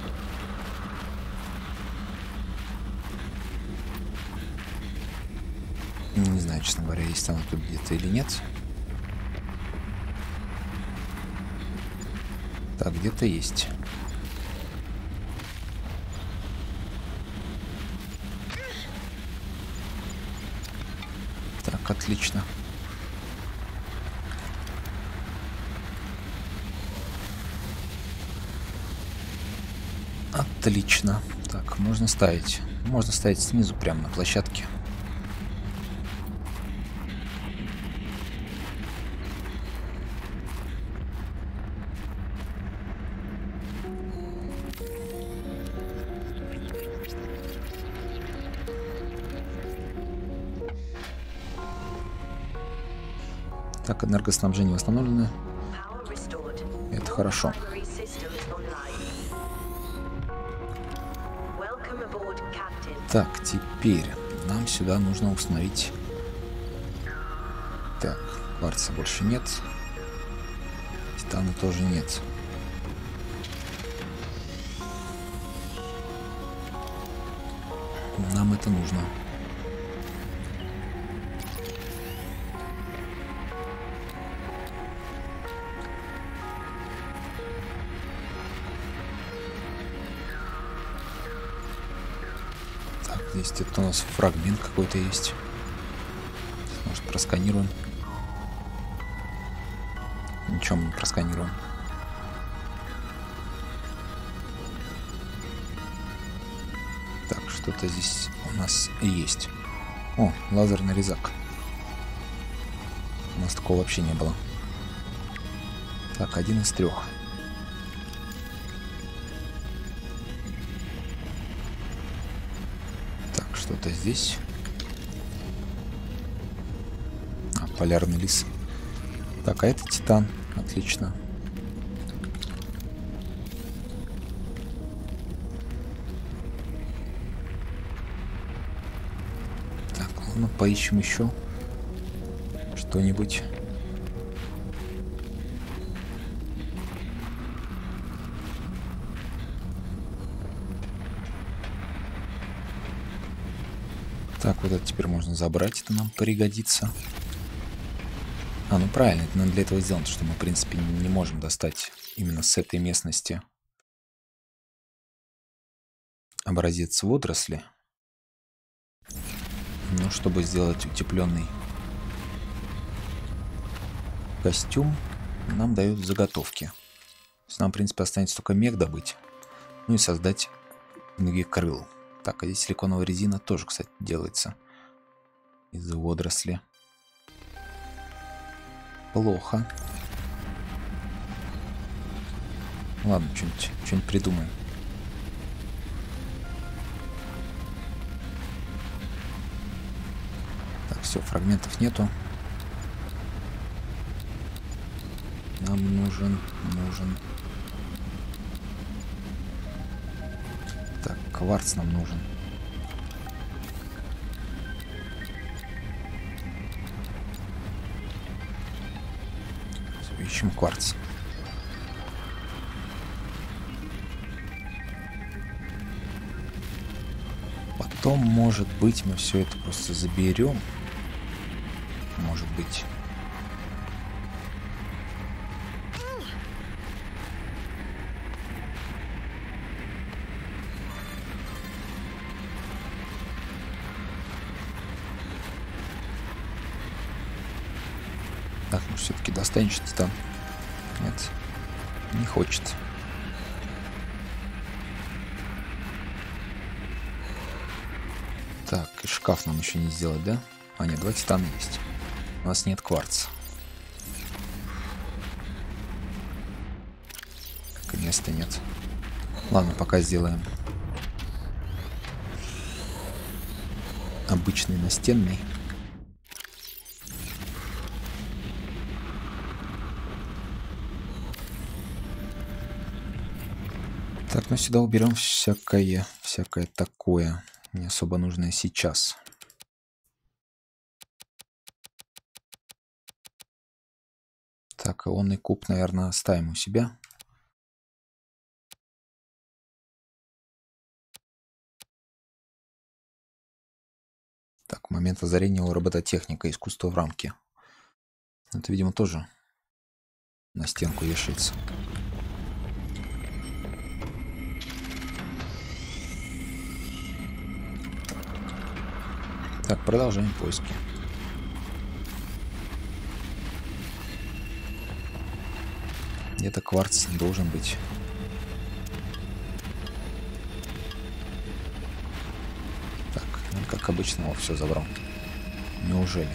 Не знаю, честно говоря, есть она тут где-то или нет. Так, где-то есть. Так, отлично. Отлично. Так, можно ставить. Можно ставить снизу, прямо на площадке. Так, энергоснабжение восстановлено. Это хорошо. Так, теперь нам сюда нужно установить... Так, кварца больше нет. Титана тоже нет. Нам это нужно. Здесь где-то у нас фрагмент какой-то есть. Может, просканируем. Ничего мы не просканируем. Так, что-то здесь у нас есть. О, лазерный резак. У нас такого вообще не было. Так, один из трех. Что-то здесь. А, полярный лис. Так, а это титан. Отлично. Так, ладно, поищем еще что-нибудь. Так, вот это теперь можно забрать, это нам пригодится. А, ну правильно, это нам для этого сделано, что мы, в принципе, не можем достать именно с этой местности образец водоросли. Но чтобы сделать утепленный костюм, нам дают заготовки. То есть нам, в принципе, останется только мех добыть, ну и создать многих крыл. Так, а здесь силиконовая резина тоже, кстати, делается из водоросли. Плохо. Ладно, что-нибудь что-нибудь придумаем. Так, все, фрагментов нету. Нам нужен, нужен... Так, кварц нам нужен. Все, ищем кварц. Потом, может быть, мы все это просто заберем. Может быть. Так, ну все-таки достанешь титан? Нет, не хочет. Так, и шкаф нам еще не сделать, да? А, нет, два титана есть. У нас нет кварца. Так, и места нет. Ладно, пока сделаем обычный настенный. Так, ну сюда уберем всякое, всякое такое, не особо нужное сейчас. Так, ионный куб, наверное, оставим у себя. Так, момент озарения у робототехника, искусство в рамке. Это, видимо, тоже на стенку вешается. Так, продолжаем поиски. Где-то кварц должен быть. Так, ну, как обычно, он все забрал. Неужели?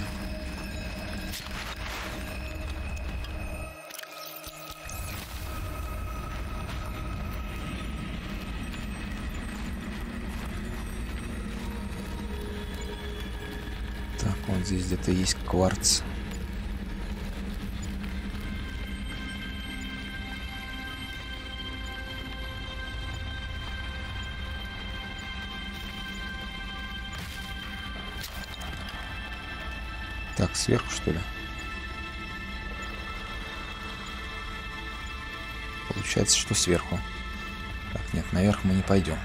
Так, вот здесь где-то есть кварц. Так, сверху, что ли? Получается, что сверху. Так, нет, наверх мы не пойдем.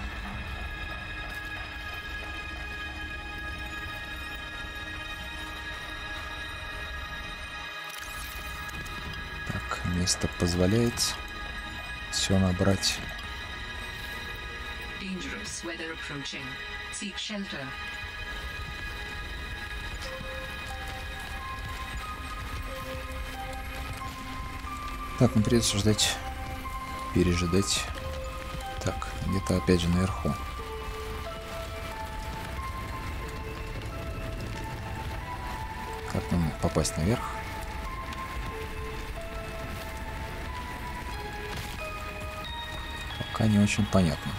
Так, место позволяет все набрать. Dangerous weather approaching. Seek shelter. Так, ну придется ждать, пережидать. Так, где-то опять же наверху. Как нам попасть наверх? Пока не очень понятно.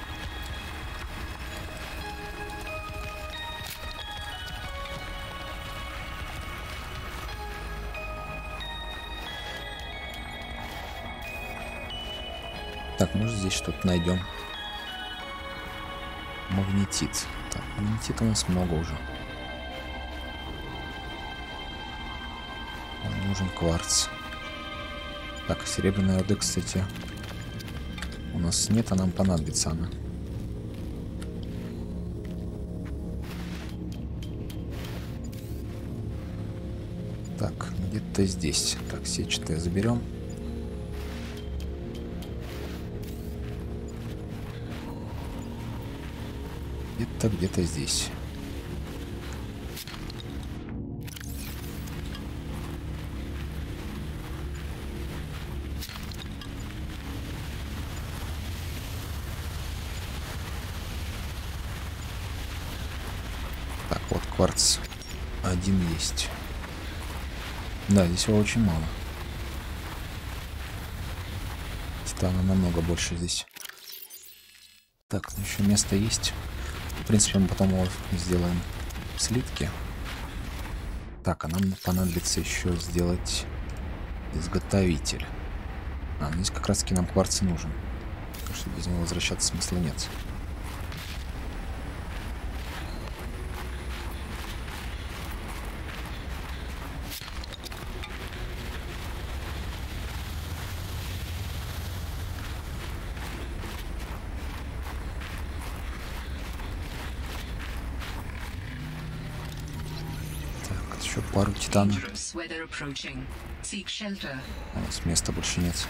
Так, может здесь что-то найдем. Магнетит. Так, магнетита у нас много уже. Нам нужен кварц. Так, серебряная руда, кстати, у нас нет, а нам понадобится она. Так, где-то здесь. Так, сетчатое заберем. Где-то, где-то здесь. Так, вот кварц один есть. Да, здесь его очень мало. Титана намного больше здесь. Так, ну еще место есть. В принципе, мы потом его сделаем слитки. Так, а нам понадобится еще сделать изготовитель. А, ну здесь как раз таки нам кварц нужен. Так что без него возвращаться смысла нет. Еще пару титанов. У нас места больше нет.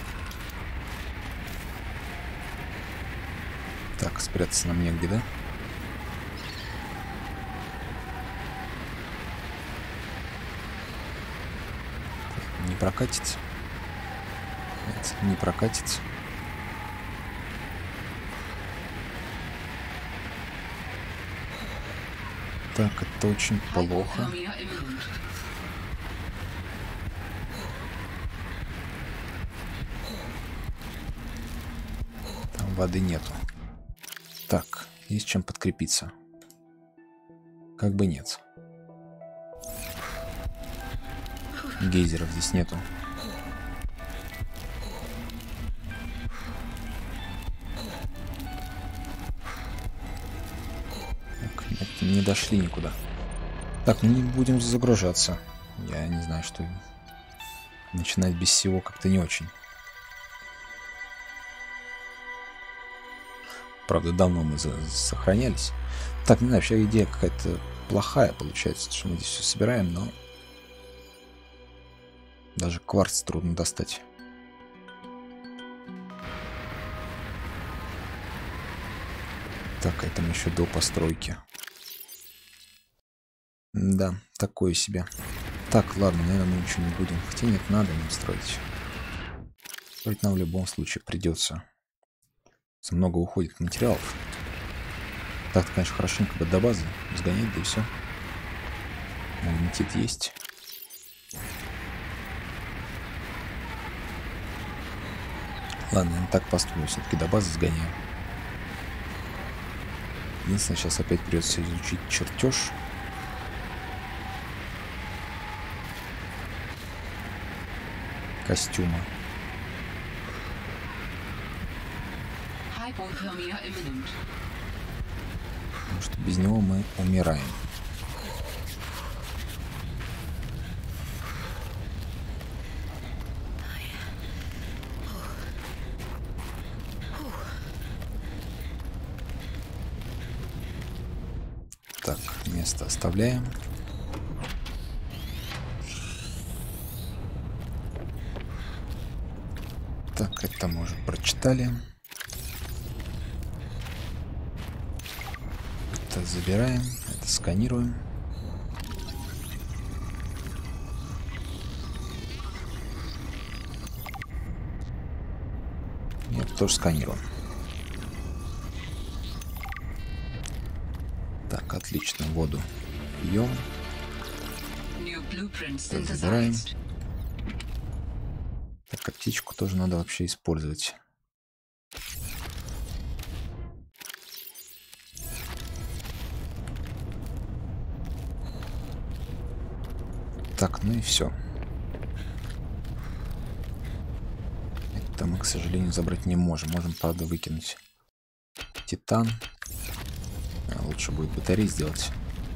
Так, спрятаться нам негде, да? Не прокатится. Нет, не прокатится. Так, это очень плохо. Там воды нету. Так, есть чем подкрепиться. Как бы нет. Гейзеров здесь нету. не дошли никуда. Так, ну не будем загружаться. Я не знаю, что начинать без всего как-то не очень. Правда, давно мы сохранялись. Так, не знаю, вообще идея какая-то плохая получается, что мы здесь все собираем, но даже кварц трудно достать. Так, это мы еще до постройки. Да, такое себе. Так, ладно, наверное, мы ничего не будем. Хотя нет, надо нам строить. Строить нам в любом случае придется. Много уходит материалов. Так-то, конечно, хорошенько бы до базы сгонять, да и все. Магнетит есть. Ладно, я так поступим, все-таки до базы сгоняю. Единственное, сейчас опять придется изучить чертеж. Костюма. Потому что без него мы умираем. Так, место оставляем. Так, это мы уже прочитали. Это забираем, это сканируем. И это тоже сканируем. Так, отлично, воду пьем. Это забираем. Так, а птичку тоже надо вообще использовать. Так, ну и все. Это мы, к сожалению, забрать не можем. Можем, правда, выкинуть титан. А лучше будет батареи сделать.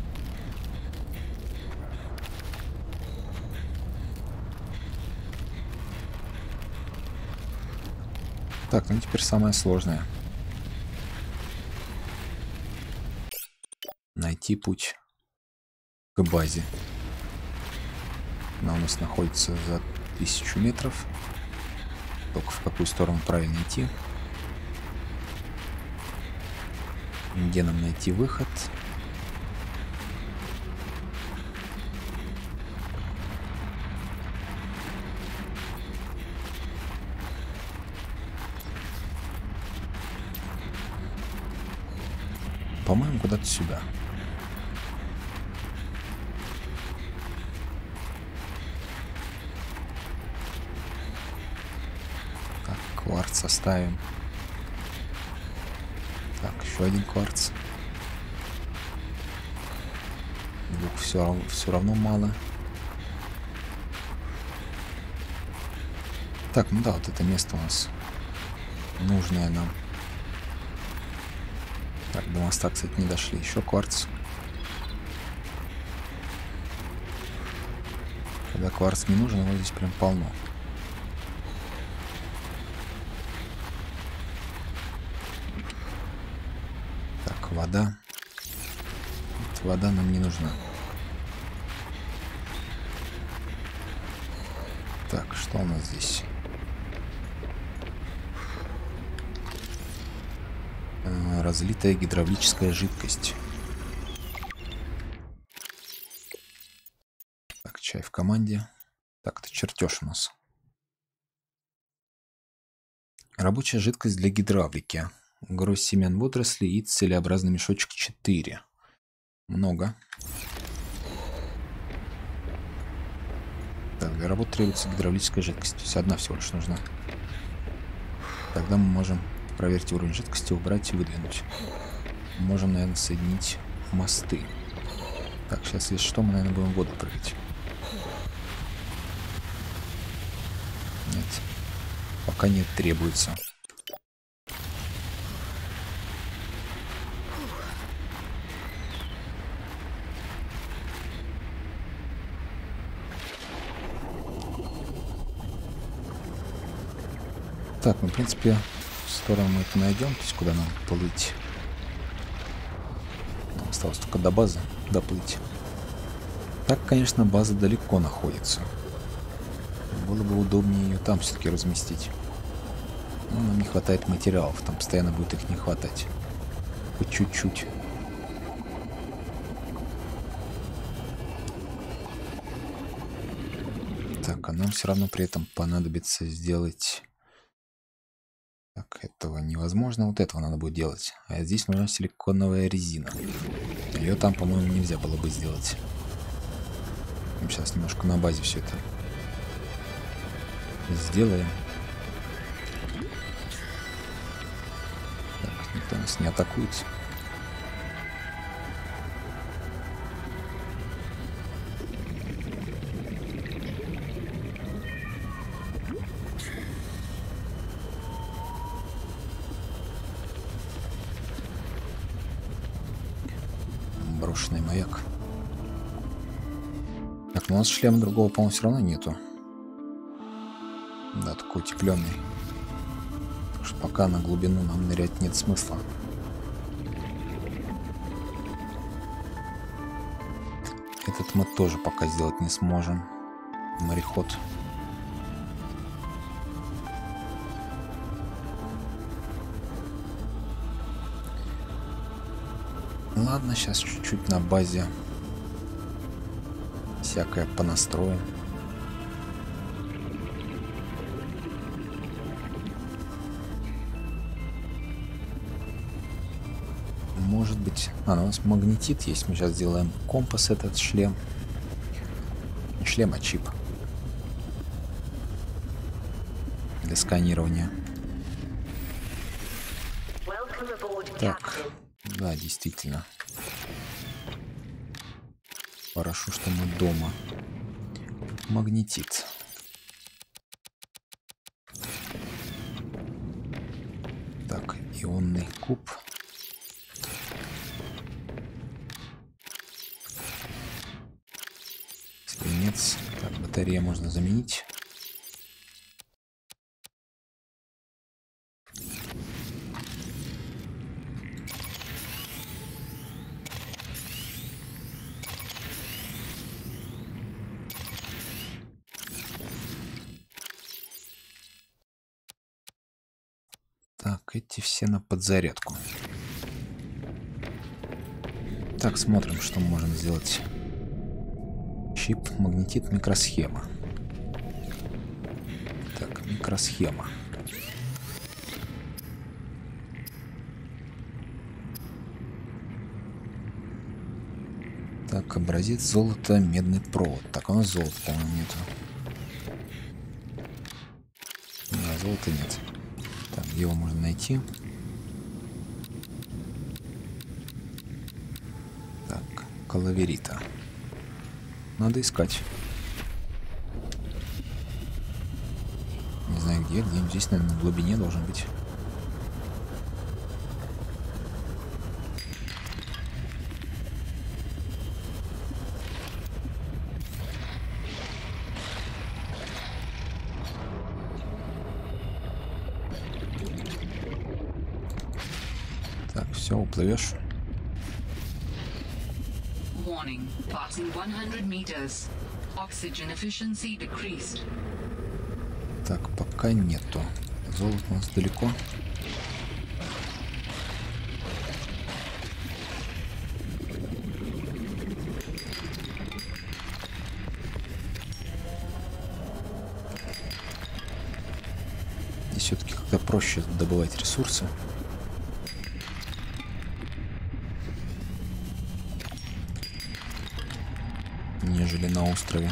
Так, ну теперь самое сложное. Найти путь к базе. Она у нас находится за тысячу метров. Только в какую сторону правильно идти. Где нам найти выход? По-моему, куда-то сюда. Так, кварц оставим. Так, еще один кварц. Двух все, все равно мало. Так, ну да, вот это место у нас нужное нам. Так, до моста, кстати, не дошли. Еще кварц. Когда кварц не нужен, его здесь прям полно. Так, вода. Вот вода нам не нужна. Так, что у нас здесь? Разлитая гидравлическая жидкость. Так, чай в команде. Так, это чертеж у нас. Рабочая жидкость для гидравлики. Гроздь семян водорослей и целеобразный мешочек четыре. Много. Так, для работы требуется гидравлическая жидкость. То есть одна всего лишь нужна. Тогда мы можем проверить уровень жидкости, убрать и выдвинуть. Можем, наверное, соединить мосты. Так, сейчас, если что, мы, наверное, будем в воду прыгать. Нет. Пока не требуется. Так, ну, в принципе, сторону мы это найдем, то есть куда нам плыть. Нам осталось только до базы доплыть. Так, конечно, база далеко находится. Было бы удобнее ее там все-таки разместить. Но нам не хватает материалов, там постоянно будет их не хватать. По чуть-чуть. Так, а нам все равно при этом понадобится сделать... Так, этого невозможно, вот этого надо будет делать. А здесь нужна силиконовая резина. Ее там, по-моему, нельзя было бы сделать. Сейчас немножко на базе все это сделаем. Так, никто нас не атакует. Брошенный маяк. Так, ну у нас шлема другого, по-моему, все равно нету. Да, такой утепленный. Так что пока на глубину нам нырять нет смысла. Этот мы тоже пока сделать не сможем. Мореход. Ладно, сейчас чуть-чуть на базе всякое понастроим. Может быть... А, ну у нас магнетит есть. Мы сейчас сделаем компас, этот шлем. Не шлем, а чип. Для сканирования. Так. Да, действительно. Хорошо, что мы дома. Магнетит. Так, ионный куб. Свинец. Так, батарея можно заменить. Так, эти все на подзарядку. Так, смотрим, что мы можем сделать. Чип, магнетит, микросхема. Так, микросхема. Так, образец золото, медный провод. Так, у нас золота, по-моему, нету. Да, золота нет. Так, где его можно найти? Так, калаверита. Надо искать. Не знаю где, где-нибудь здесь, наверное, в глубине должен быть. Так, все, уплывешь. Warning, passing one hundred meters. Oxygen efficiency decreased. Так, пока нету. Золото у нас далеко. И все-таки как-то проще добывать ресурсы. Нежели на острове.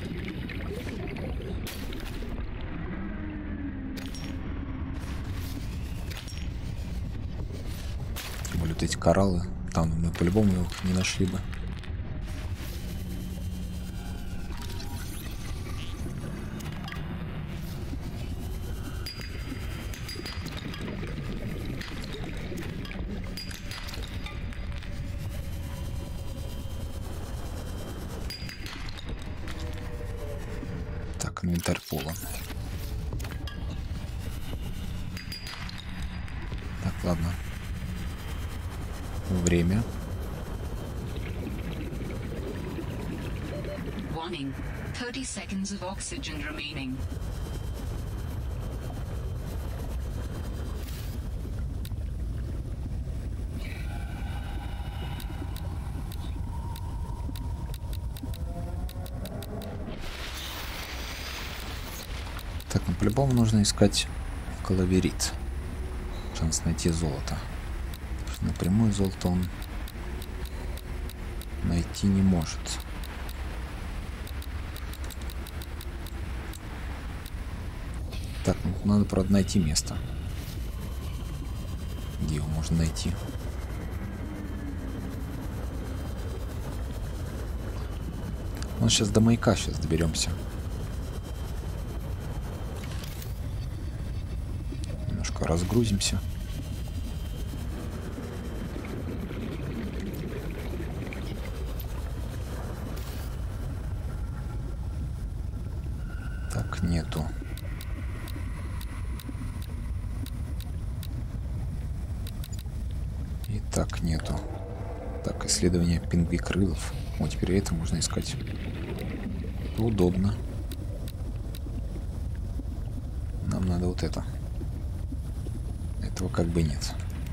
Тем более вот эти кораллы, там мы по-любому их не нашли бы. Так, инвентарь полон. ладно. Время. Warning. thirty seconds of oxygen remaining. Так, ну по-любому нужно искать коловерит. Шанс найти золото. Потому что напрямую золото он найти не может. Так, ну надо, правда, найти место, где его можно найти. Ну, сейчас до маяка сейчас доберемся. Немножко разгрузимся. Так, нету. И так нету. Так, исследование пингвикрылов. Вот теперь это можно искать. Удобно. Нам надо вот это. Этого как бы нет.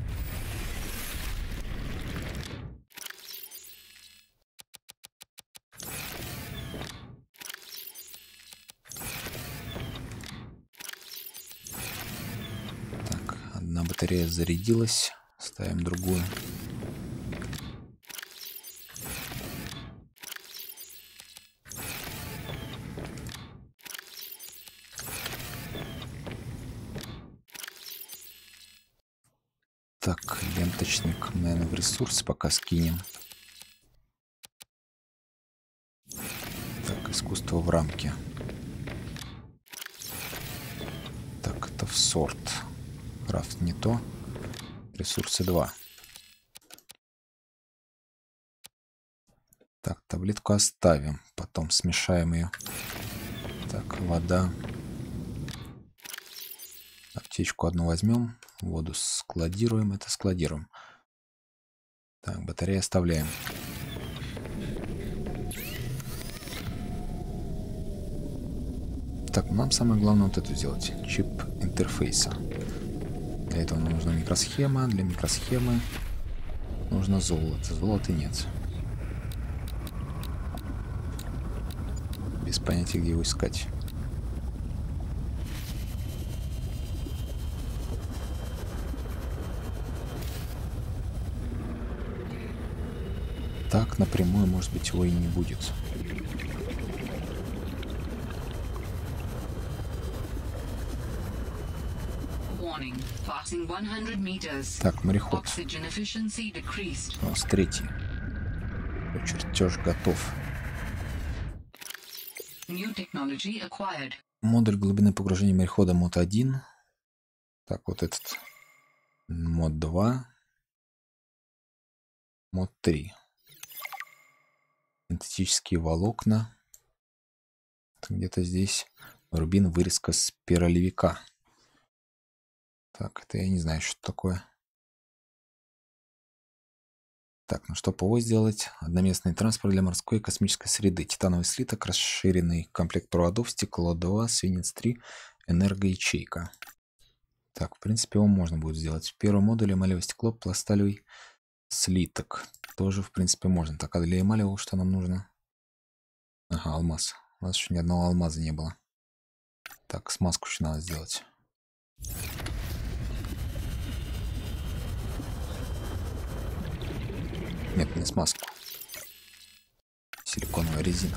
Так, одна батарея зарядилась. Ставим другую. Так, ленточник, наверное, в ресурсы пока скинем. Так, искусство в рамке. Так, это в сорт. Крафт не то. Ресурсы два. Так, таблетку оставим. Потом смешаем ее. Так, вода. Аптечку одну возьмем. Воду складируем. Это складируем. Так, батареи оставляем. Так, нам самое главное вот эту сделать. Чип интерфейса. Для этого нам нужна микросхема. Для микросхемы нужно золото. Золота нет. Без понятия, где его искать. Так, напрямую, может быть, его и не будет. Так, мореход. У нас третий. Чертеж готов. Модуль глубины погружения морехода мод один. Так, вот этот. Мод два. Мод три. Синтетические волокна. Где-то здесь. Рубин, вырезка спиралевика. Так, это я не знаю, что такое. Так, ну что по ООО сделать? Одноместный транспорт для морской и космической среды. Титановый слиток, расширенный комплект проводов, стекло два, свинец три, энергоячейка. Так, в принципе, его можно будет сделать. В первом модуле эмалевое стекло, пласталевый слиток. Тоже, в принципе, можно. Так, а для эмалевого что нам нужно? Ага, алмаз. У нас еще ни одного алмаза не было. Так, смазку еще надо сделать. Нет, не смазку. Силиконовая резина.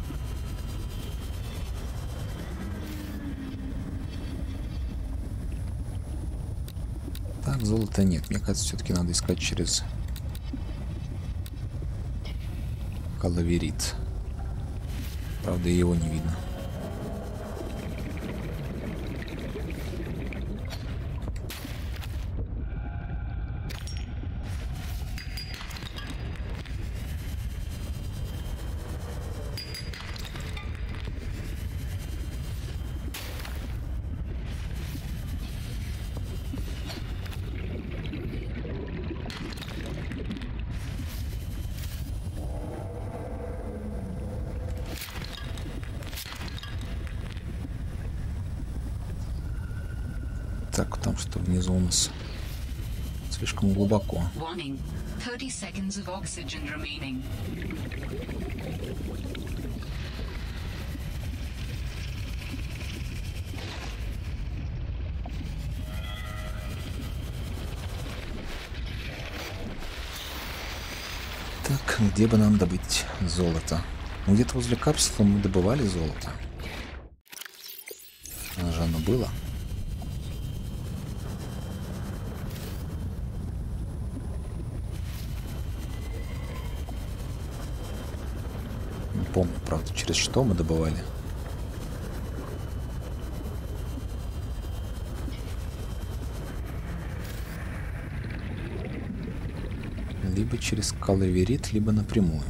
Так, золота нет. Мне кажется, все-таки надо искать через коловерит. Правда, его не видно. Так, там что внизу у нас слишком глубоко. Warning. thirty seconds of oxygen remaining. Так, где бы нам добыть золото? Ну, где-то возле капсулы мы добывали золото. Оно же оно было. Не помню, правда, через что мы добывали. Либо через калаверит, либо напрямую.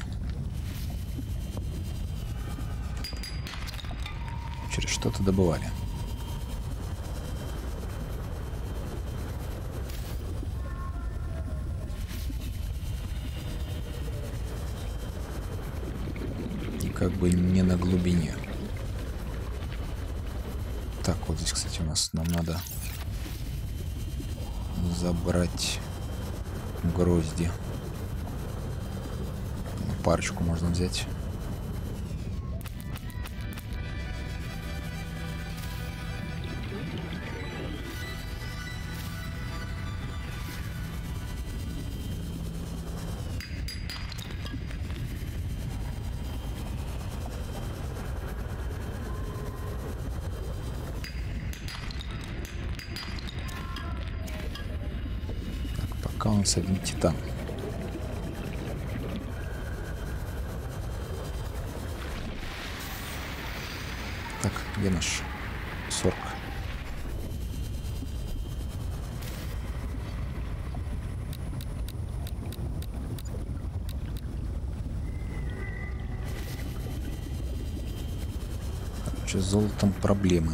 Через что-то добывали. И как бы не на глубине. Так, вот здесь, кстати, у нас нам надо забрать грозди. Парочку можно взять. Так, пока у нас один титан. Так, где наш сорок? Короче, с золотом проблемы.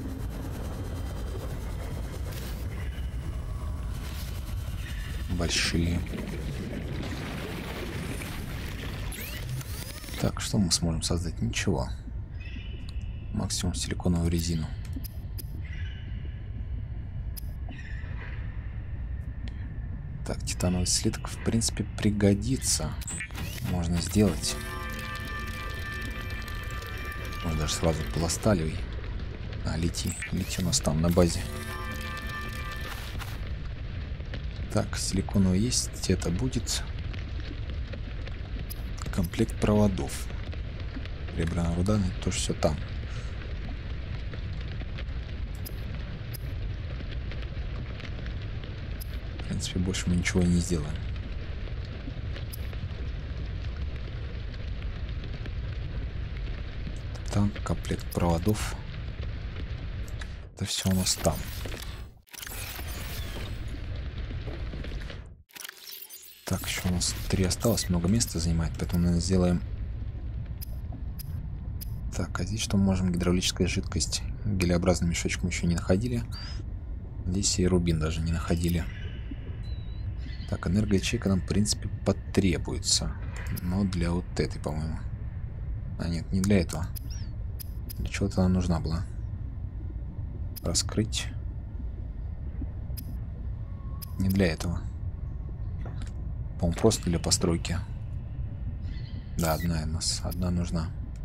Большие. Так, что мы сможем создать? Ничего. Максимум силиконовую резину. Так, титановый слиток в принципе пригодится. Можно сделать. Можно даже сразу пласталевый. А, литий. Литий у нас там на базе. Так, силиконовый есть. Это будет комплект проводов. Ребряная руда, это тоже все там. В принципе, больше мы ничего не сделаем. Там комплект проводов. Это все у нас там. Так, еще у нас три осталось, много места занимает, поэтому мы сделаем. Так, а здесь что мы можем? Гидравлическая жидкость. Гелеобразный мешочек мы еще не находили. Здесь и рубин даже не находили. Так, энергоячейка нам, в принципе, потребуется. Но для вот этой, по-моему. А нет, не для этого. Для чего-то она нужна была. Раскрыть. Не для этого. По-моему, просто для постройки. Да, одна у нас. Одна нужна.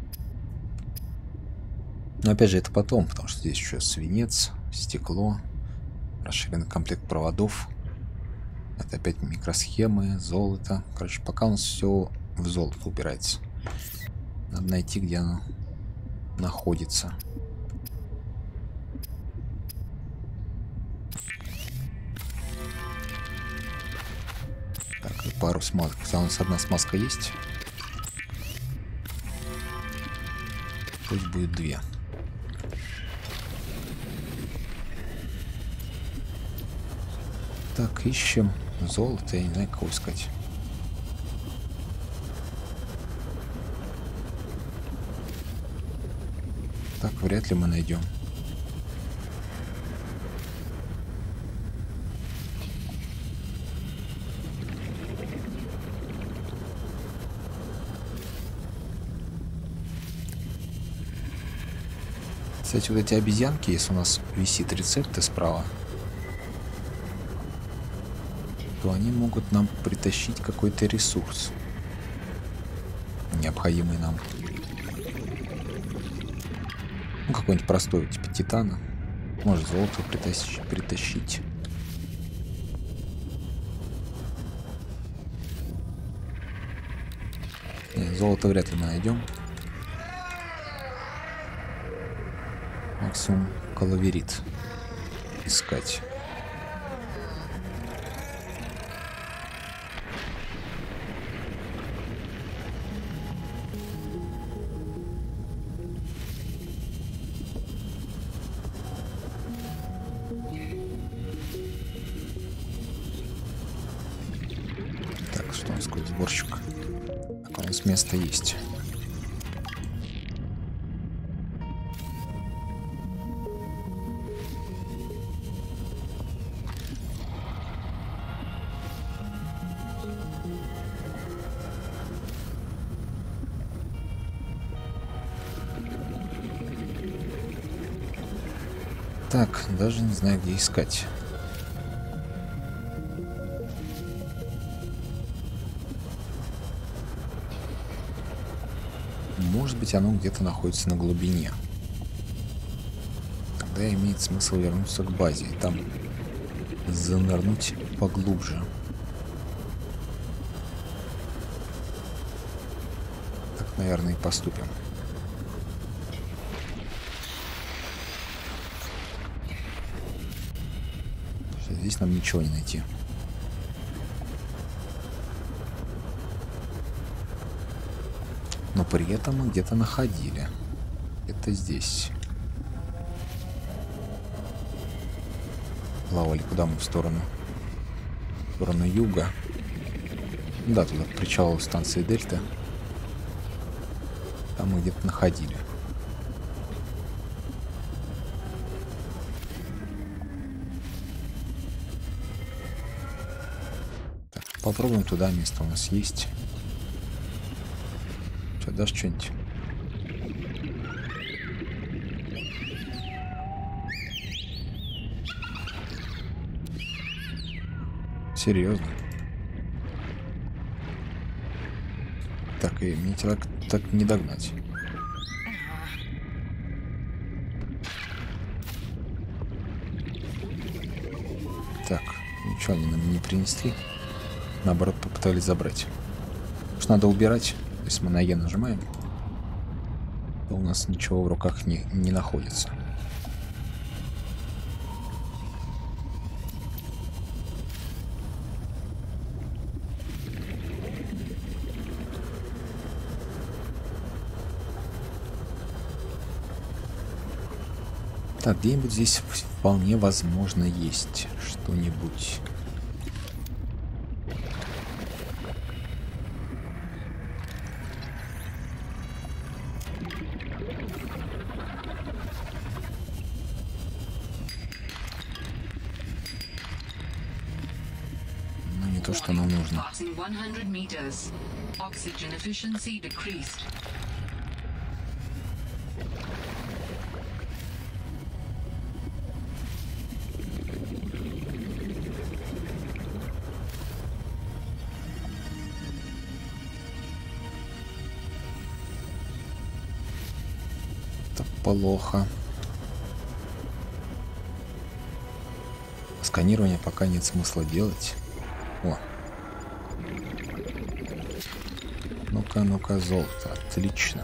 Но опять же, это потом, потому что здесь еще свинец, стекло, расширенный комплект проводов. Это опять микросхемы, золото. Короче, пока у нас все в золото упирается. Надо найти, где оно находится. Так, и пару смазок. Хотя у нас одна смазка есть. Пусть будет две. Так, ищем золото. Я не знаю, кого искать. Так, вряд ли мы найдем. Кстати, вот эти обезьянки, если у нас висит рецепты справа, что они могут нам притащить какой-то ресурс, необходимый нам. Ну, какой-нибудь простой, типа титана. Может, золото притащить. притащить. Нет, золото вряд ли мы найдем. Максимум калаверит искать. Так, что у нас такой сборщик? Так, у нас место есть. Так, даже не знаю, где искать. Может быть, оно где-то находится на глубине. Тогда имеет смысл вернуться к базе и там занырнуть поглубже. Так, наверное, и поступим. Здесь нам ничего не найти. Но при этом мы где-то находили. Это здесь. Плавали куда мы? В сторону. В сторону юга. Да, туда к причалу станции Дельта. Там мы где-то находили. Так, попробуем туда, место у нас есть. Что, дашь что-нибудь? Серьезно? Так, и мне тебя так, так не догнать. Так, ничего они нам не принесли. Наоборот, попытались забрать. Уж надо убирать. Если мы на Е нажимаем, то у нас ничего в руках не, не находится. Так, где-нибудь здесь вполне возможно есть что-нибудь. Но не то, что нам нужно. Плохо. Сканирование пока нет смысла делать. О. Ну-ка, ну-ка, золото. Отлично.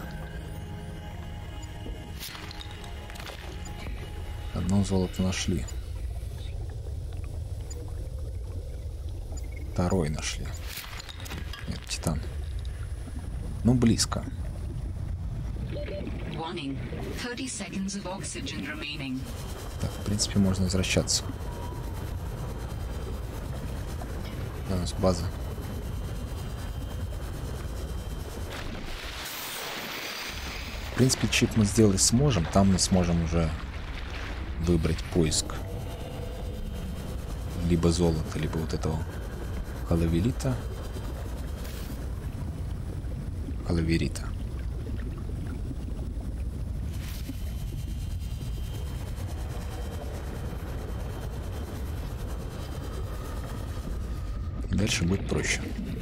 Одно золото нашли. Второй нашли. Нет, титан. Ну, близко. Так, в принципе, можно возвращаться. У нас база. В принципе, чип мы сделать сможем. Там мы сможем уже выбрать поиск. Либо золото, либо вот этого калаверита. Калаверита. Дальше будет проще.